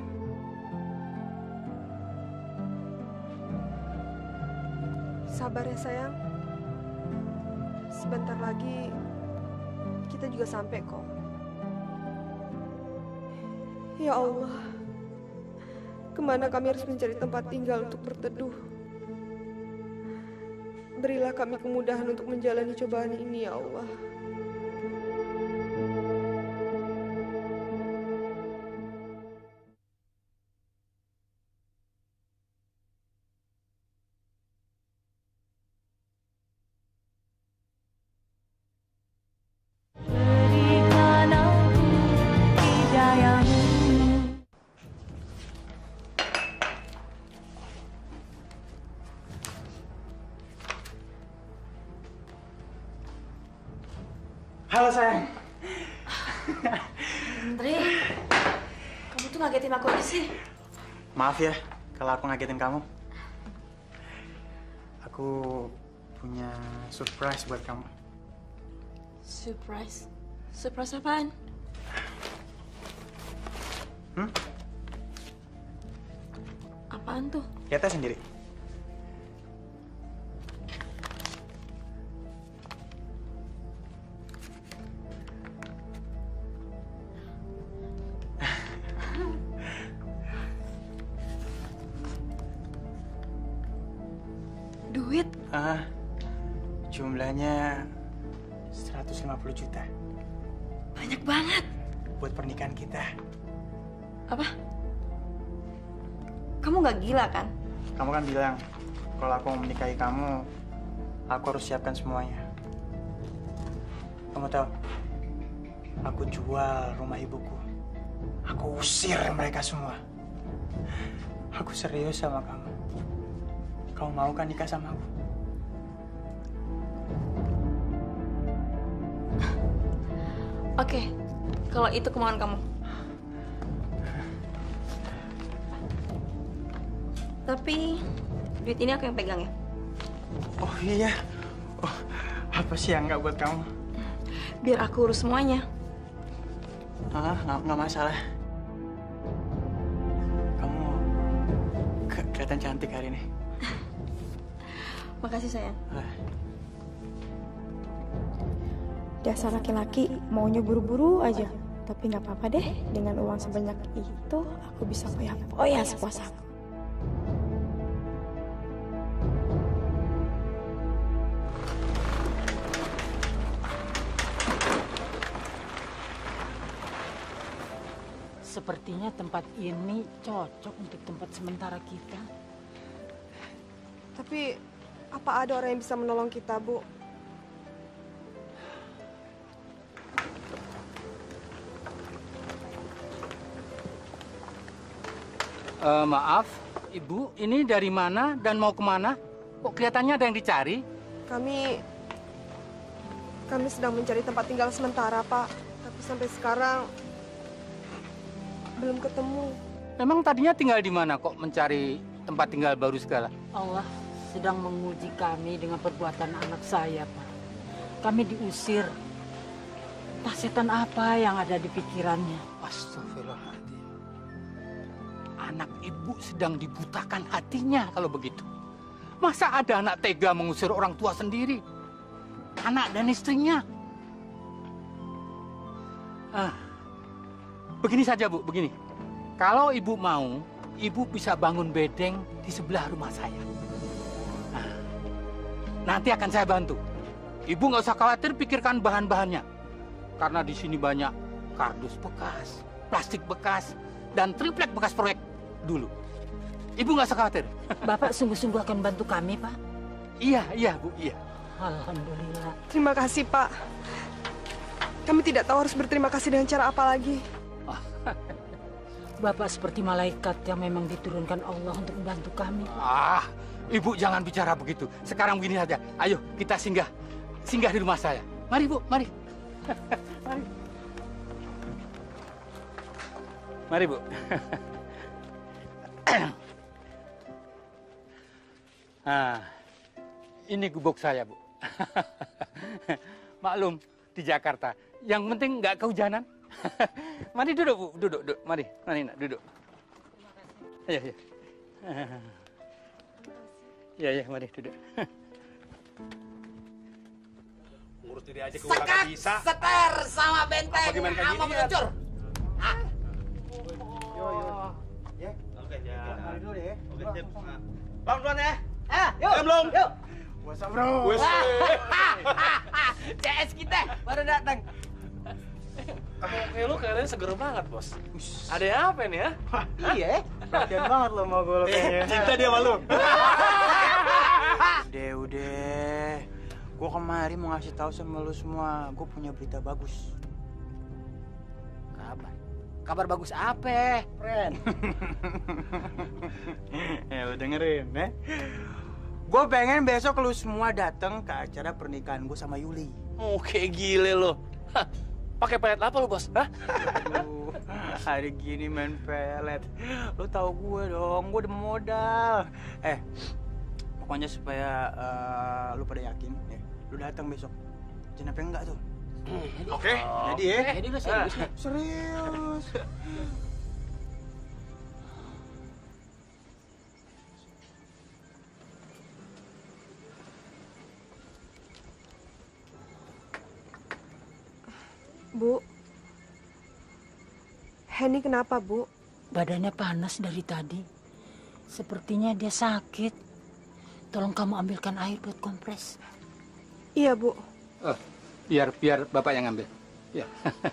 S4: Sabar ya, sayang. Sebentar lagi kita juga sampai kok. Ya Allah, kemana kami harus mencari tempat tinggal untuk berteduh? Berilah kami kemudahan untuk menjalani cobaan ini, ya Allah.
S1: Halo sayang.
S9: Andre, kamu tuh ngagetin aku aja sih.
S1: Maaf ya kalau aku ngagetin kamu. Aku punya surprise buat kamu.
S9: Surprise? Surprise apaan? Apaan tuh?
S1: Lihat aja sendiri.
S9: Duit?
S1: Jumlahnya 150 juta.
S9: Banyak banget.
S1: Buat pernikahan kita.
S9: Apa? Kamu nggak gila kan?
S1: Kamu kan bilang kalau aku mau menikahi kamu, aku harus siapkan semuanya. Kamu tahu, aku jual rumah ibuku. Aku usir mereka semua. Aku serius sama kamu. Kamu mau kan nikah sama aku?
S9: Oke, kalau itu kemauan kamu. Tapi duit ini aku yang pegang ya.
S1: Oh iya. Oh, apa sih yang nggak buat kamu?
S9: Biar aku urus semuanya.
S1: Nggak masalah. Kamu kelihatan cantik hari ini.
S9: Makasih sayang.
S4: Dasar laki-laki maunya buru-buru aja. Tapi nggak apa-apa deh. Dengan uang sebanyak itu, aku bisa foya-foya sepuasaku.
S5: Sepertinya tempat ini cocok untuk tempat sementara kita.
S4: Tapi, apa ada orang yang bisa menolong kita, Bu?
S11: Maaf, Ibu, ini dari mana dan mau kemana? Kok kelihatannya ada yang dicari?
S4: Kami sedang mencari tempat tinggal sementara, Pak. Tapi sampai sekarang belum ketemu.
S11: Memang tadinya tinggal di mana kok mencari tempat tinggal baru segala?
S5: Allah sedang menguji kami dengan perbuatan anak saya, Pak. Kami diusir. Entah setan apa yang ada di pikirannya.
S11: Astagfirullahaladzim. Anak ibu sedang dibutakan hatinya kalau begitu. Masa ada anak tega mengusir orang tua sendiri? Anak dan istrinya. Begini saja, Bu, begini. Kalau ibu mau, ibu bisa bangun bedeng di sebelah rumah saya. Nah, nanti akan saya bantu. Ibu nggak usah khawatir pikirkan bahan-bahannya. Karena di sini banyak kardus bekas, plastik bekas, dan triplek bekas proyek dulu. Ibu nggak usah khawatir.
S5: Bapak sungguh-sungguh akan bantu kami, Pak?
S11: Iya, Bu, iya.
S5: Alhamdulillah.
S4: Terima kasih, Pak. Kami tidak tahu harus berterima kasih dengan cara apa lagi.
S5: Bapak seperti malaikat yang memang diturunkan Allah untuk membantu kami.
S11: Ibu jangan bicara begitu. Sekarang begini saja. Ayo, kita singgah di rumah saya. Mari, Bu, mari. Mari. Mari, Bu. Nah, ini gubuk saya, Bu. Maklum, di Jakarta. Yang penting nggak kehujanan. Mari duduk, Bu. Duduk. Mari, nak, duduk. Ayo. Ya, mari duduk.
S10: Ngurus diri aja keluar nggak bisa.
S2: Seter sama benteng
S10: Bagaimana kayak
S2: sama
S10: gini,
S2: peluncur.
S1: Yo. Ya.
S10: Oke, ya.
S1: Mari dulu deh.
S10: Oke, sip. Bang, duluan ya.
S2: Yuk.
S10: Belum.
S2: Yuk.
S1: What's up, bro?
S10: Wes.
S2: CS kita baru datang.
S3: Oke, lu kayaknya seger banget, Bos. Ada apa nih ya?
S1: Iya, perhatian banget lo mau gue lo kayaknya.
S10: Cinta dia sama lu.
S1: Udah. Gue kemarin mau ngasih tahu sama lu semua, gue punya berita bagus.
S2: Kabar bagus apa, friend?
S1: Ya lu dengerin, ya. Gue pengen besok lu semua datang ke acara pernikahan gue sama Yuli.
S3: Oke, gile lo. Pakai pelet apa lu, Bos? Hah?
S1: Aduh, hari gini main pelet. Lu tahu gue dong, gue udah modal. Pokoknya supaya lu pada yakin, ya, lu datang besok. Jangan sampai enggak tuh.
S10: Oke.
S1: Jadi ya.
S2: Jadi lu serius nih?
S1: Serius.
S4: Bu, Henny kenapa, Bu?
S5: Badannya panas dari tadi. Sepertinya dia sakit. Tolong kamu ambilkan air buat kompres.
S4: Iya, Bu.
S11: Biar Bapak yang ambil. Ya.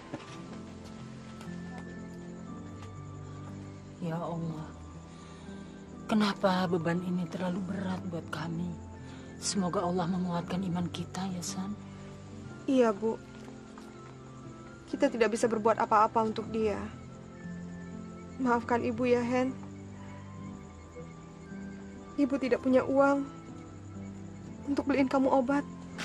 S5: Ya Allah, kenapa beban ini terlalu berat buat kami? Semoga Allah menguatkan iman kita, ya San.
S4: Iya, Bu. Kita tidak bisa berbuat apa-apa untuk dia. Maafkan Ibu ya, Hen. Ibu tidak punya uang untuk beliin kamu obat.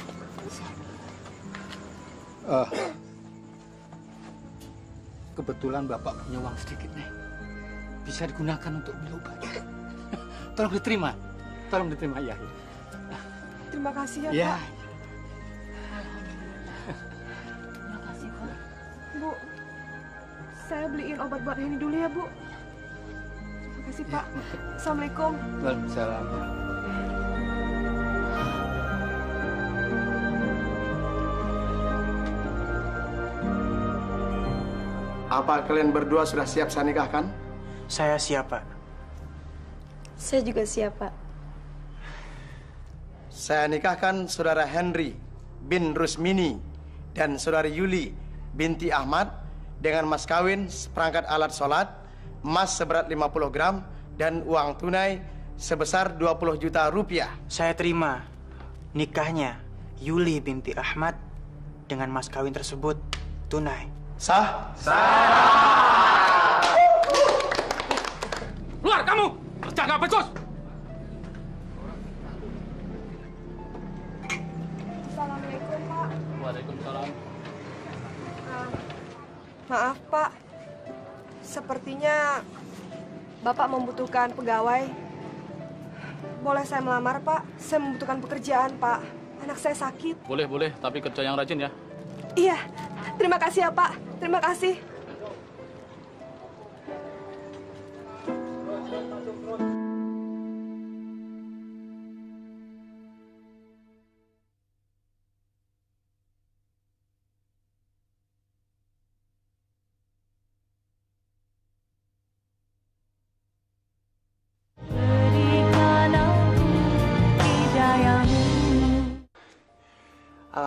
S11: Kebetulan Bapak punya uang sedikit nih. Bisa digunakan untuk beli obat. Tolong diterima ya.
S4: Terima kasih ya,
S11: Ya.
S4: Pak.
S5: Terima kasih, Pak.
S4: Bu, saya beliin obat buat Henny dulu ya, Bu. Terima kasih, Pak. Assalamualaikum.
S11: Waalaikumsalam.
S12: Apa kalian berdua sudah siap saya nikahkan?
S1: Saya siap, Pak.
S9: Saya juga siap, Pak.
S12: Saya nikahkan saudara Henry bin Rusmini dan saudari Yuli binti Ahmad dengan mas kawin seperangkat alat sholat, emas seberat 50 gram, dan uang tunai sebesar 20 juta rupiah.
S1: Saya terima nikahnya Yuli binti Ahmad dengan mas kawin tersebut tunai.
S12: Sah?
S3: Keluar kamu! Kerja nggak becus!
S4: Assalamualaikum, Pak.
S3: Waalaikumsalam.
S4: Maaf, Pak. Sepertinya Bapak membutuhkan pegawai. Boleh saya melamar, Pak? Saya membutuhkan pekerjaan, Pak. Anak saya sakit.
S3: Boleh, tapi kerja yang rajin ya.
S4: Iya. Terima kasih ya, Pak. Terima kasih.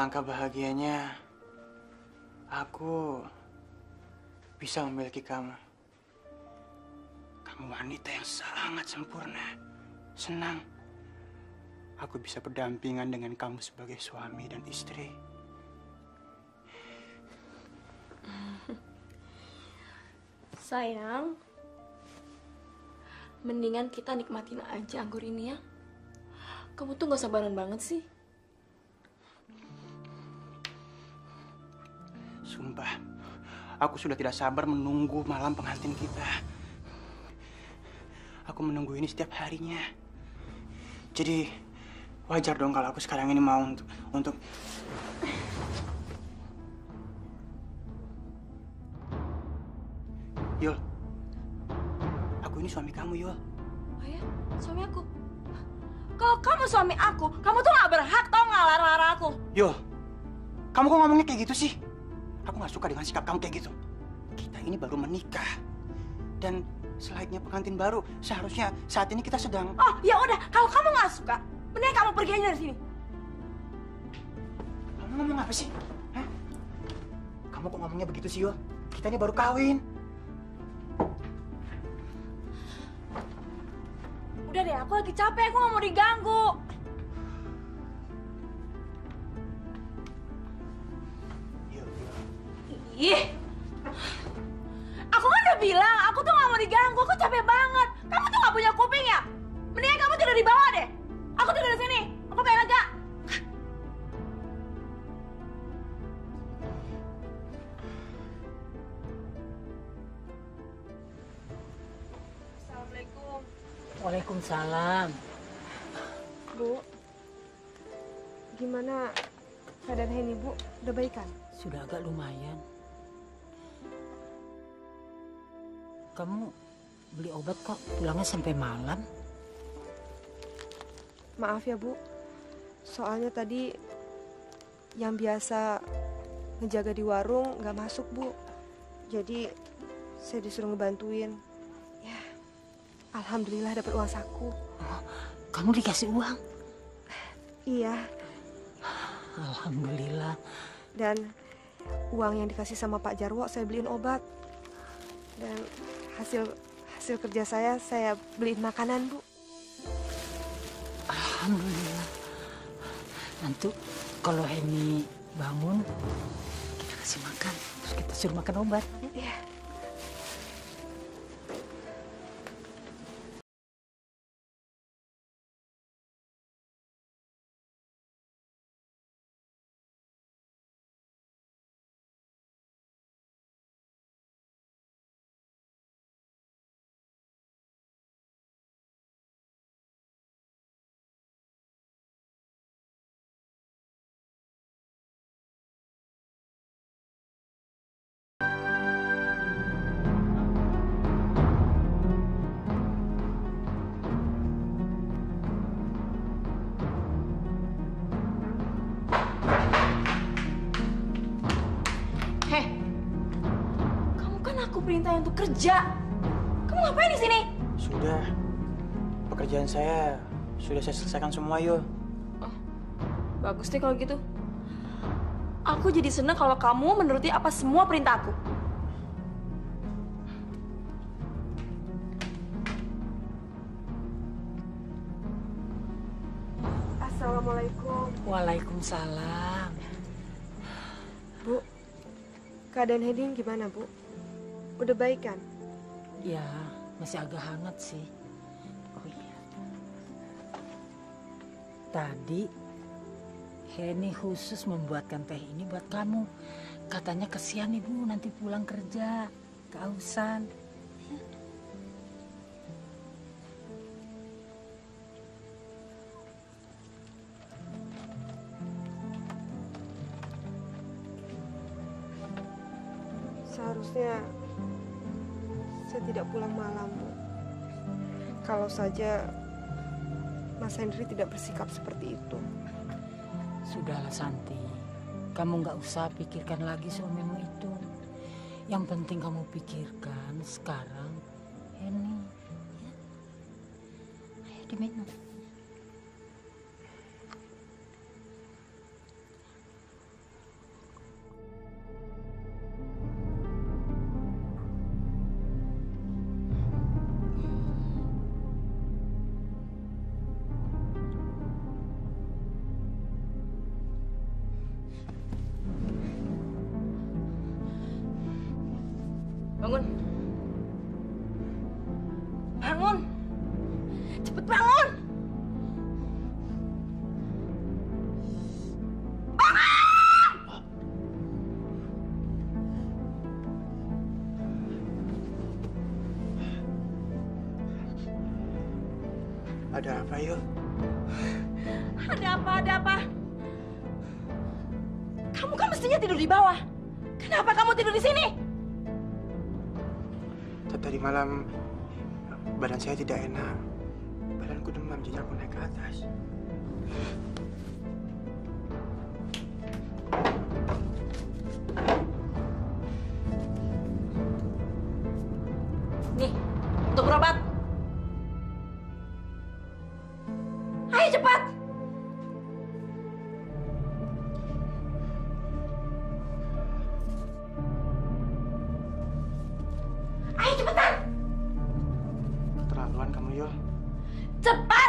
S1: Alangkah bahagianya aku bisa memiliki kamu. Kamu wanita yang sangat sempurna. Senang aku bisa berdampingan dengan kamu sebagai suami dan istri.
S9: Sayang, mendingan kita nikmatin aja anggur ini ya. Kamu tuh gak sabaran banget sih.
S1: Sumpah, aku sudah tidak sabar menunggu malam pengantin kita. Aku menunggu ini setiap harinya. Jadi wajar dong kalau aku sekarang ini mau untuk Yul, aku ini suami kamu, Yul.
S9: Oh ya, suami aku. Kalau kamu suami aku, kamu tuh gak berhak tau gak larang-larang aku.
S1: Yul, kamu kok ngomongnya kayak gitu sih? Aku gak suka dengan sikap kamu kayak gitu. Kita ini baru menikah. Dan selayaknya pengantin baru, seharusnya saat ini kita sedang...
S9: Oh, ya udah, kalau kamu gak suka, mending kamu pergi aja dari sini.
S1: Kamu ngomong apa sih? Hah? Kamu kok ngomongnya begitu sih, Yul? Kita ini baru kawin.
S9: Udah deh, aku lagi capek, aku gak mau diganggu. Ih, aku kan udah bilang, aku tuh gak mau diganggu, aku capek banget. Kamu tuh gak punya kuping ya? Mendingan kamu tidur di bawah deh. Aku tidur di sini, aku pengen lega. Assalamualaikum.
S5: Waalaikumsalam.
S4: Bu, gimana keadaan Henny, Bu? Udah baikan?
S5: Sudah agak lumayan. Kamu beli obat kok pulangnya sampai malam?
S4: Maaf ya, Bu. Soalnya tadi yang biasa ngejaga di warung nggak masuk, Bu. Jadi saya disuruh ngebantuin. Ya, alhamdulillah dapat uang saku.
S5: Oh, kamu dikasih uang?
S4: Iya.
S5: Alhamdulillah.
S4: Dan uang yang dikasih sama Pak Jarwo saya beliin obat. Dan hasil kerja saya beliin makanan, Bu.
S5: Alhamdulillah. Nanti kalau Henny bangun, kita kasih makan. Terus kita suruh makan obat.
S4: Iya.
S9: Perintah untuk kerja. Kamu ngapain di sini?
S1: Sudah. Pekerjaan saya sudah saya selesaikan semua, Yul.
S9: Oh, bagus deh kalau gitu. Aku jadi seneng kalau kamu menuruti apa semua perintah aku.
S4: Assalamualaikum.
S5: Waalaikumsalam.
S4: Bu, keadaan Henny gimana, Bu? Udah baik kan?
S5: Ya, masih agak hangat sih. Oh iya. Tadi Henny khusus membuatkan teh ini buat kamu. Katanya kesian ibu nanti pulang kerja, kehausan.
S4: Seharusnya saya tidak pulang malam, Bu. Kalau saja Mas Henry tidak bersikap seperti itu.
S5: Sudahlah Santi, kamu nggak usah pikirkan lagi suamimu itu. Yang penting kamu pikirkan sekarang Henny. Ya. Ayo diminum.
S9: bangun. Cepet bangun.
S1: Ada apa, Yul?
S9: Ada apa? Kamu kan mestinya tidur di bawah. Kenapa kamu tidur di sini?
S1: Tadi malam badan saya tidak enak. Badanku demam, jadi aku naik ke atas.
S9: Nih, untuk berobat. Ayo cepat. Ayo cepetan.
S1: Keterlaluan kamu, Yul.
S9: Cepat.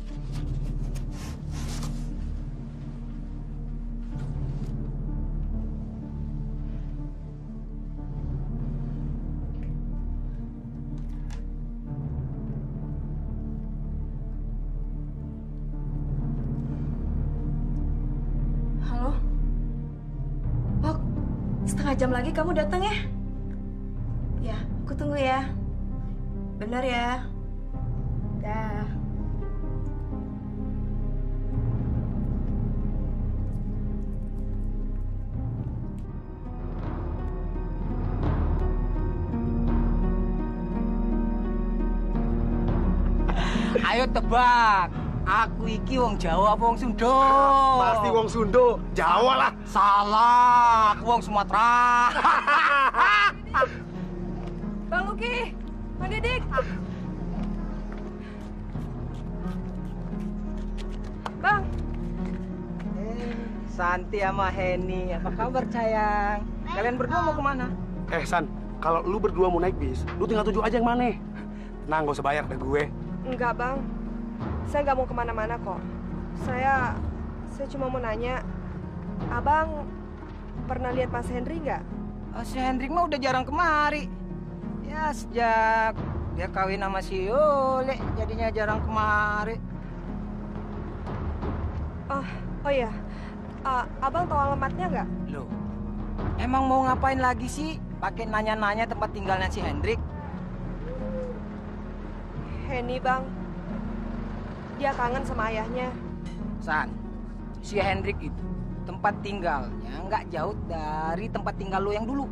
S9: Halo? Bok, setengah jam lagi kamu datang ya? Ya, aku tunggu ya. Benar ya? Dah.
S2: Ayo tebak. Aku iki wong Jawa apa wong Sunda?
S10: Pasti wong Sunda. Jawa lah.
S2: Salah, aku wong Sumatera.
S9: Bang Luki, Bang Didik. Bang.
S2: Santi sama Heni, apa kabar sayang? Kalian berdua mau kemana?
S10: San, kalau lu berdua mau naik bis, lu tinggal tuju aja yang mana. Tenang, gak usah bayar deh gue.
S4: Enggak, Bang. Saya nggak mau kemana-mana kok. Saya cuma mau nanya, Abang pernah lihat Mas Henry nggak?
S2: Si Hendrik mah udah jarang kemari. Ya sejak dia kawin sama si Yule, jadinya jarang kemari.
S4: Oh iya, Abang tahu alamatnya nggak?
S2: Loh, emang mau ngapain lagi sih? Pakai nanya-nanya tempat tinggalnya si Hendrik?
S4: Henny, Bang. Dia kangen sama ayahnya.
S2: San, si Hendrik itu tempat tinggalnya nggak jauh dari tempat tinggal lo yang dulu.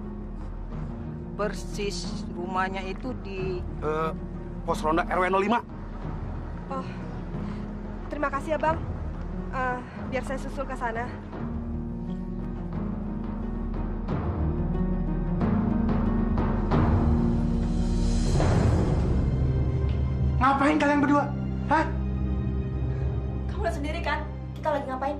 S2: Persis rumahnya itu di...
S10: Pos Ronda RW 05.
S4: Oh, terima kasih ya, Bang. Biar saya susul ke sana.
S1: Ngapain kalian berdua? Hah?
S9: Kamu lihat sendiri kan? Kita lagi ngapain?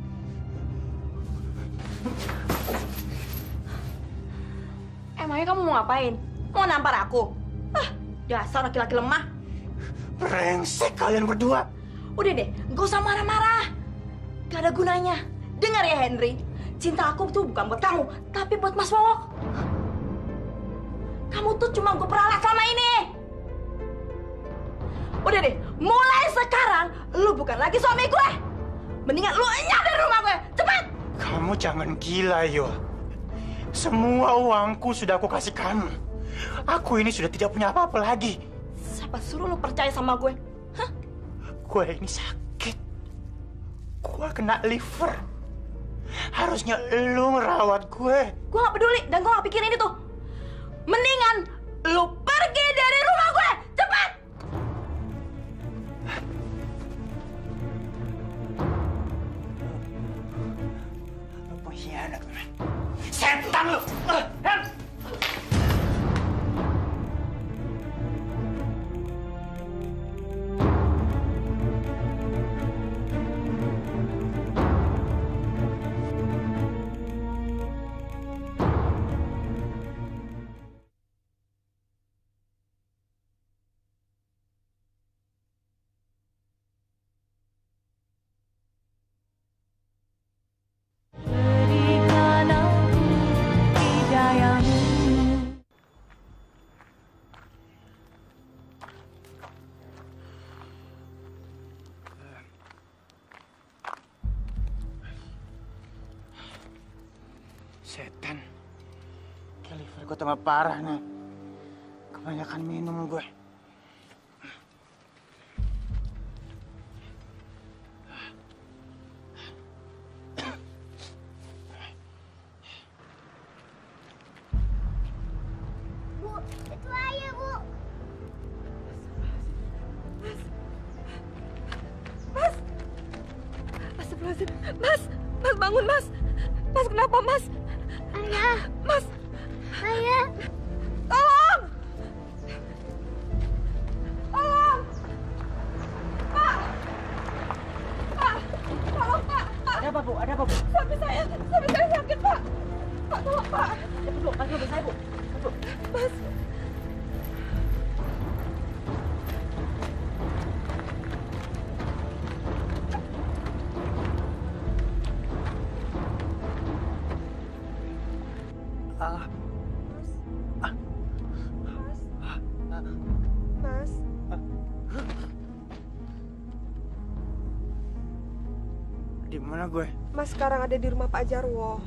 S9: Emangnya kamu mau ngapain? Mau nampar aku? Dasar laki-laki lemah.
S1: Brengsek kalian berdua.
S9: Udah deh, gak usah marah-marah. Gak ada gunanya. Dengar ya Henry, cinta aku tuh bukan buat kamu, tapi buat Mas Wowok. Kamu tuh cuma gue peralat selama ini. Udah deh, mulai sekarang lu bukan lagi suami gue. Mendingan lu enyah dari rumah gue, cepet.
S1: Kamu jangan gila, Yul. Semua uangku sudah aku kasih kamu. Aku ini sudah tidak punya apa-apa lagi.
S9: Siapa suruh lu percaya sama gue? Hah?
S1: Gue ini sakit. Gue kena liver. Harusnya lu merawat gue.
S9: Gue gak peduli dan gue gak pikirin itu. Mendingan lu pergi dari rumah gue, cepet.
S1: Pengkhianat, setan lu! gue tambah parah nih. Kebanyakan minum gue.
S6: Bu, itu ayah, Bu.
S4: Mas! Astagfirullahaladzim. Mas! Mas bangun, Mas! Mas kenapa, Mas?
S6: Ayah.
S4: Mas!
S6: Ayah.
S4: Tolong! Tolong! Pak! Pak! Tolong, Pak! Pak!
S5: Ada apa, Bu? Ada apa, Bu?
S4: Suami saya sakit, Pak! Pak, tolong, Pak!
S5: Bu, kasih mobil saya, Bu. Bu.
S4: Mas! Mas.
S1: Di mana gue?
S4: Mas sekarang ada di rumah Pak Jarwo.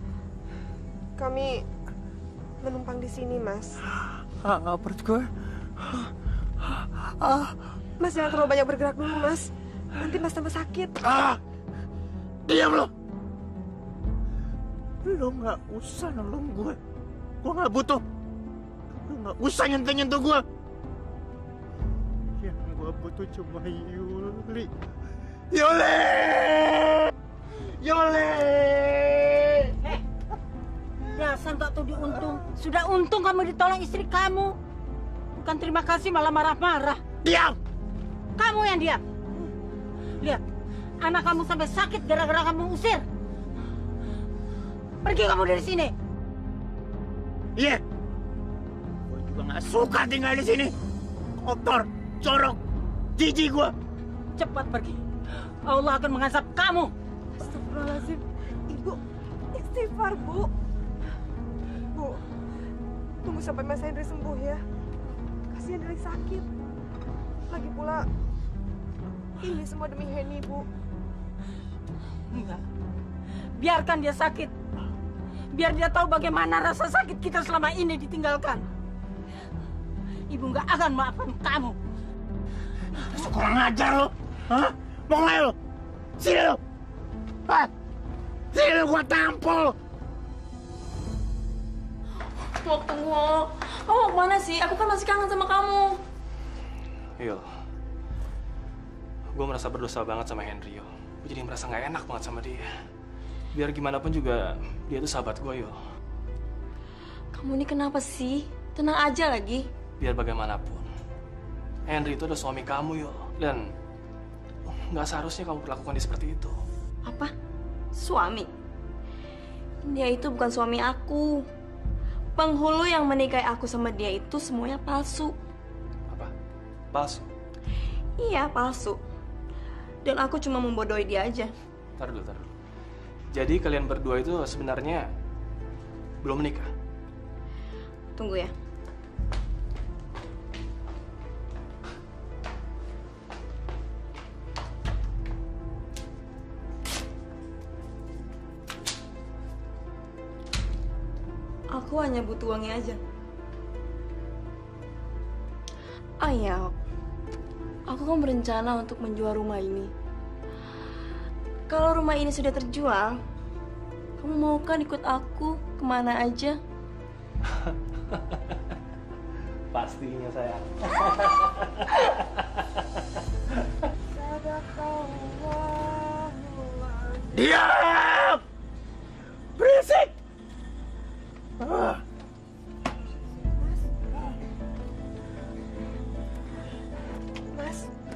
S4: Kami menumpang di sini, Mas.
S1: Perut gue.
S4: Mas jangan terlalu banyak bergerak dulu, Mas. Nanti Mas tambah sakit.
S1: Diam lo. Lo nggak usah nolong gue. Gue nggak butuh. Lo nggak usah nyentuh gue. Yang gue butuh cuma Yuli. Yuli! Yuli!
S5: Dasar tak tahu diuntung. Sudah untung kamu ditolong istri kamu. Bukan terima kasih malah marah-marah.
S1: Diam!
S5: Kamu yang diam. Lihat, anak kamu sampai sakit gara-gara kamu usir. Pergi kamu dari sini.
S1: Iya. Gue juga nggak suka tinggal di sini. Kotor, corok, jijik gue.
S5: Cepat pergi. Allah akan mengazab kamu.
S4: Astagfirullahaladzim. Ibu, istighfar, Bu. Bu, tunggu sampai Mas Hendri sembuh ya. Kasihan dia lagi sakit. Lagi pula, ini semua demi Henny, Bu.
S5: Enggak. Biarkan dia sakit. Biar dia tahu bagaimana rasa sakit kita selama ini ditinggalkan. Ibu nggak akan maafkan kamu.
S1: Kurang ajar lo. Hah? Mau nggak lo? Sini lo. Hah? Sini lo, gua tampol.
S9: Wok, tunggu, Wok. Kamu mau kemana sih? Aku kan masih kangen sama kamu.
S3: Yul, gue merasa berdosa banget sama Henry, Yul. Gue jadi merasa nggak enak banget sama dia. Biar gimana pun juga, dia itu sahabat gue, Yul.
S9: Kamu ini kenapa sih? Tenang aja lagi.
S3: Biar bagaimanapun, Henry itu adalah suami kamu, Yul. Dan nggak seharusnya kamu perlakukan dia seperti itu.
S9: Apa? Suami? Dia itu bukan suami aku. Penghulu yang menikahi aku sama dia itu semuanya palsu.
S3: Apa? Palsu?
S9: Iya, palsu. Dan aku cuma membodohi dia aja.
S3: Taruh dulu. Jadi kalian berdua itu sebenarnya belum menikah?
S9: Tunggu ya. Aku hanya butuh uangnya aja. Ayah, aku kan berencana untuk menjual rumah ini. Kalau rumah ini sudah terjual, kamu mau kan ikut aku kemana aja?
S3: Pastinya sayang.
S1: Diam! Berisik!
S4: Mas.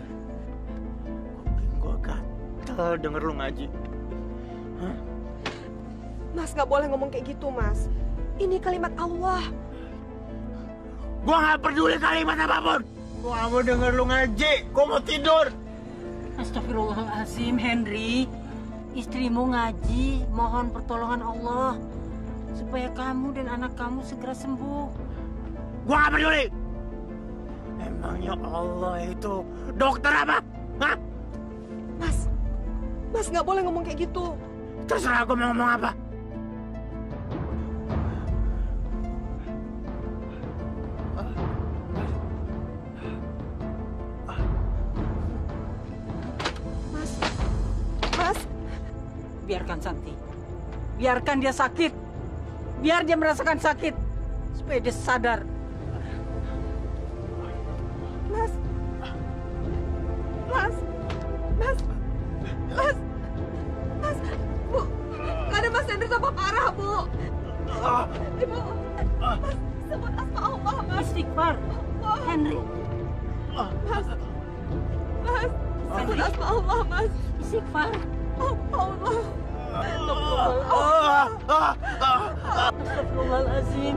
S1: Gue gatel denger lu ngaji. Hah?
S4: Mas nggak boleh ngomong kayak gitu, Mas. Ini kalimat Allah.
S1: Gua nggak peduli kalimat apapun. Gua nggak mau denger lu ngaji. Gua mau tidur.
S5: Astagfirullahaladzim, Henry. Istrimu ngaji, mohon pertolongan Allah. Supaya kamu dan anak kamu segera sembuh.
S1: Gua nggak peduli. Emangnya Allah itu dokter apa? Hah?
S4: Mas nggak boleh ngomong kayak gitu.
S1: Terserah gua mau ngomong apa.
S5: Biarkan Santi. Biarkan dia sakit. Biar dia merasakan sakit. Supaya dia sadar.
S4: Mas. Bu, nggak ada Mas Hendri tambah parah, Bu. Ibu, Mas, sebut asma Allah, Mas.
S5: Istighfar, Henry.
S4: Mas, sebut asma Allah, Mas.
S5: Istighfar.
S4: Allah.
S5: Astagfirullahaladzim.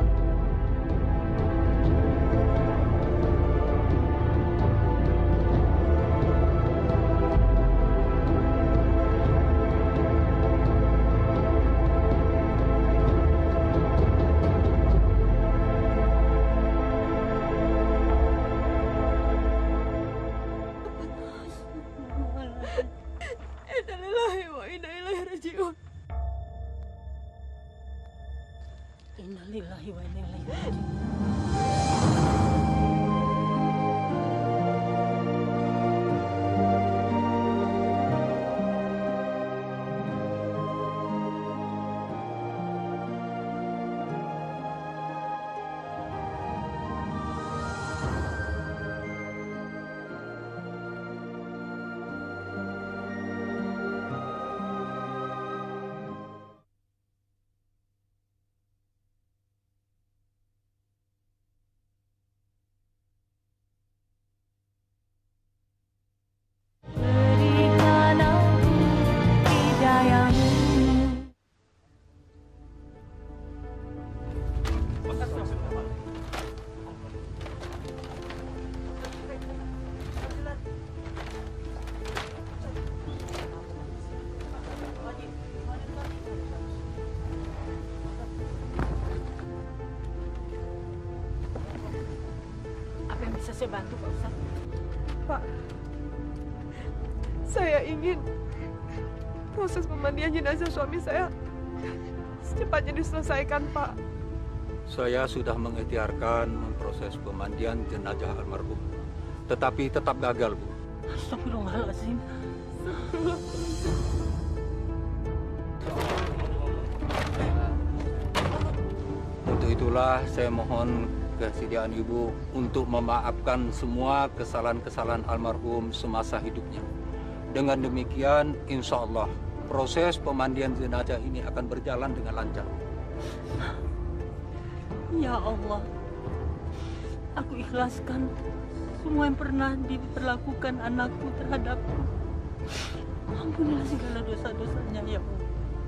S4: Innalillahi wa inna ilaihi raji'un.
S5: Innalillahi wa inna ilaihi raji'un. Apa yang bisa saya bantu, Pak Ustaz?
S4: Pak, saya ingin proses pemandian jenazah suami saya secepatnya diselesaikan, Pak.
S11: Saya sudah mengikhtiarkan memproses pemandian jenazah almarhum, tetapi tetap gagal, Bu.
S5: Astagfirullahaladzim.
S11: Untuk itulah saya mohon kesediaan Ibu untuk memaafkan semua kesalahan-kesalahan almarhum semasa hidupnya. Dengan demikian, insya Allah proses pemandian jenazah ini akan berjalan dengan lancar.
S5: Ya Allah, aku ikhlaskan semua yang pernah diperlakukan anakku terhadapku. Ampunilah segala dosa-dosanya, ya Allah.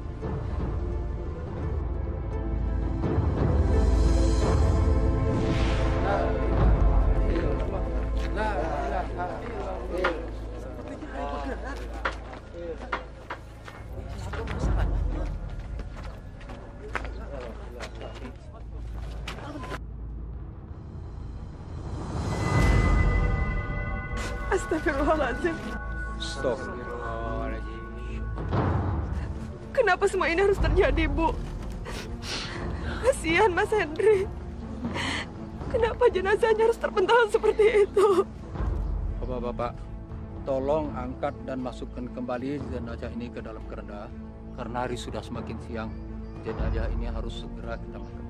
S4: Astagfirullahaladzim.
S11: Astagfirullahaladzim.
S4: Kenapa semua ini harus terjadi, Bu? Kasihan Mas Hendri. Kenapa jenazahnya harus terpental seperti itu?
S11: Bapak-bapak, tolong angkat dan masukkan kembali jenazah ini ke dalam keranda. Karena hari sudah semakin siang, jenazah ini harus segera kita makamkan.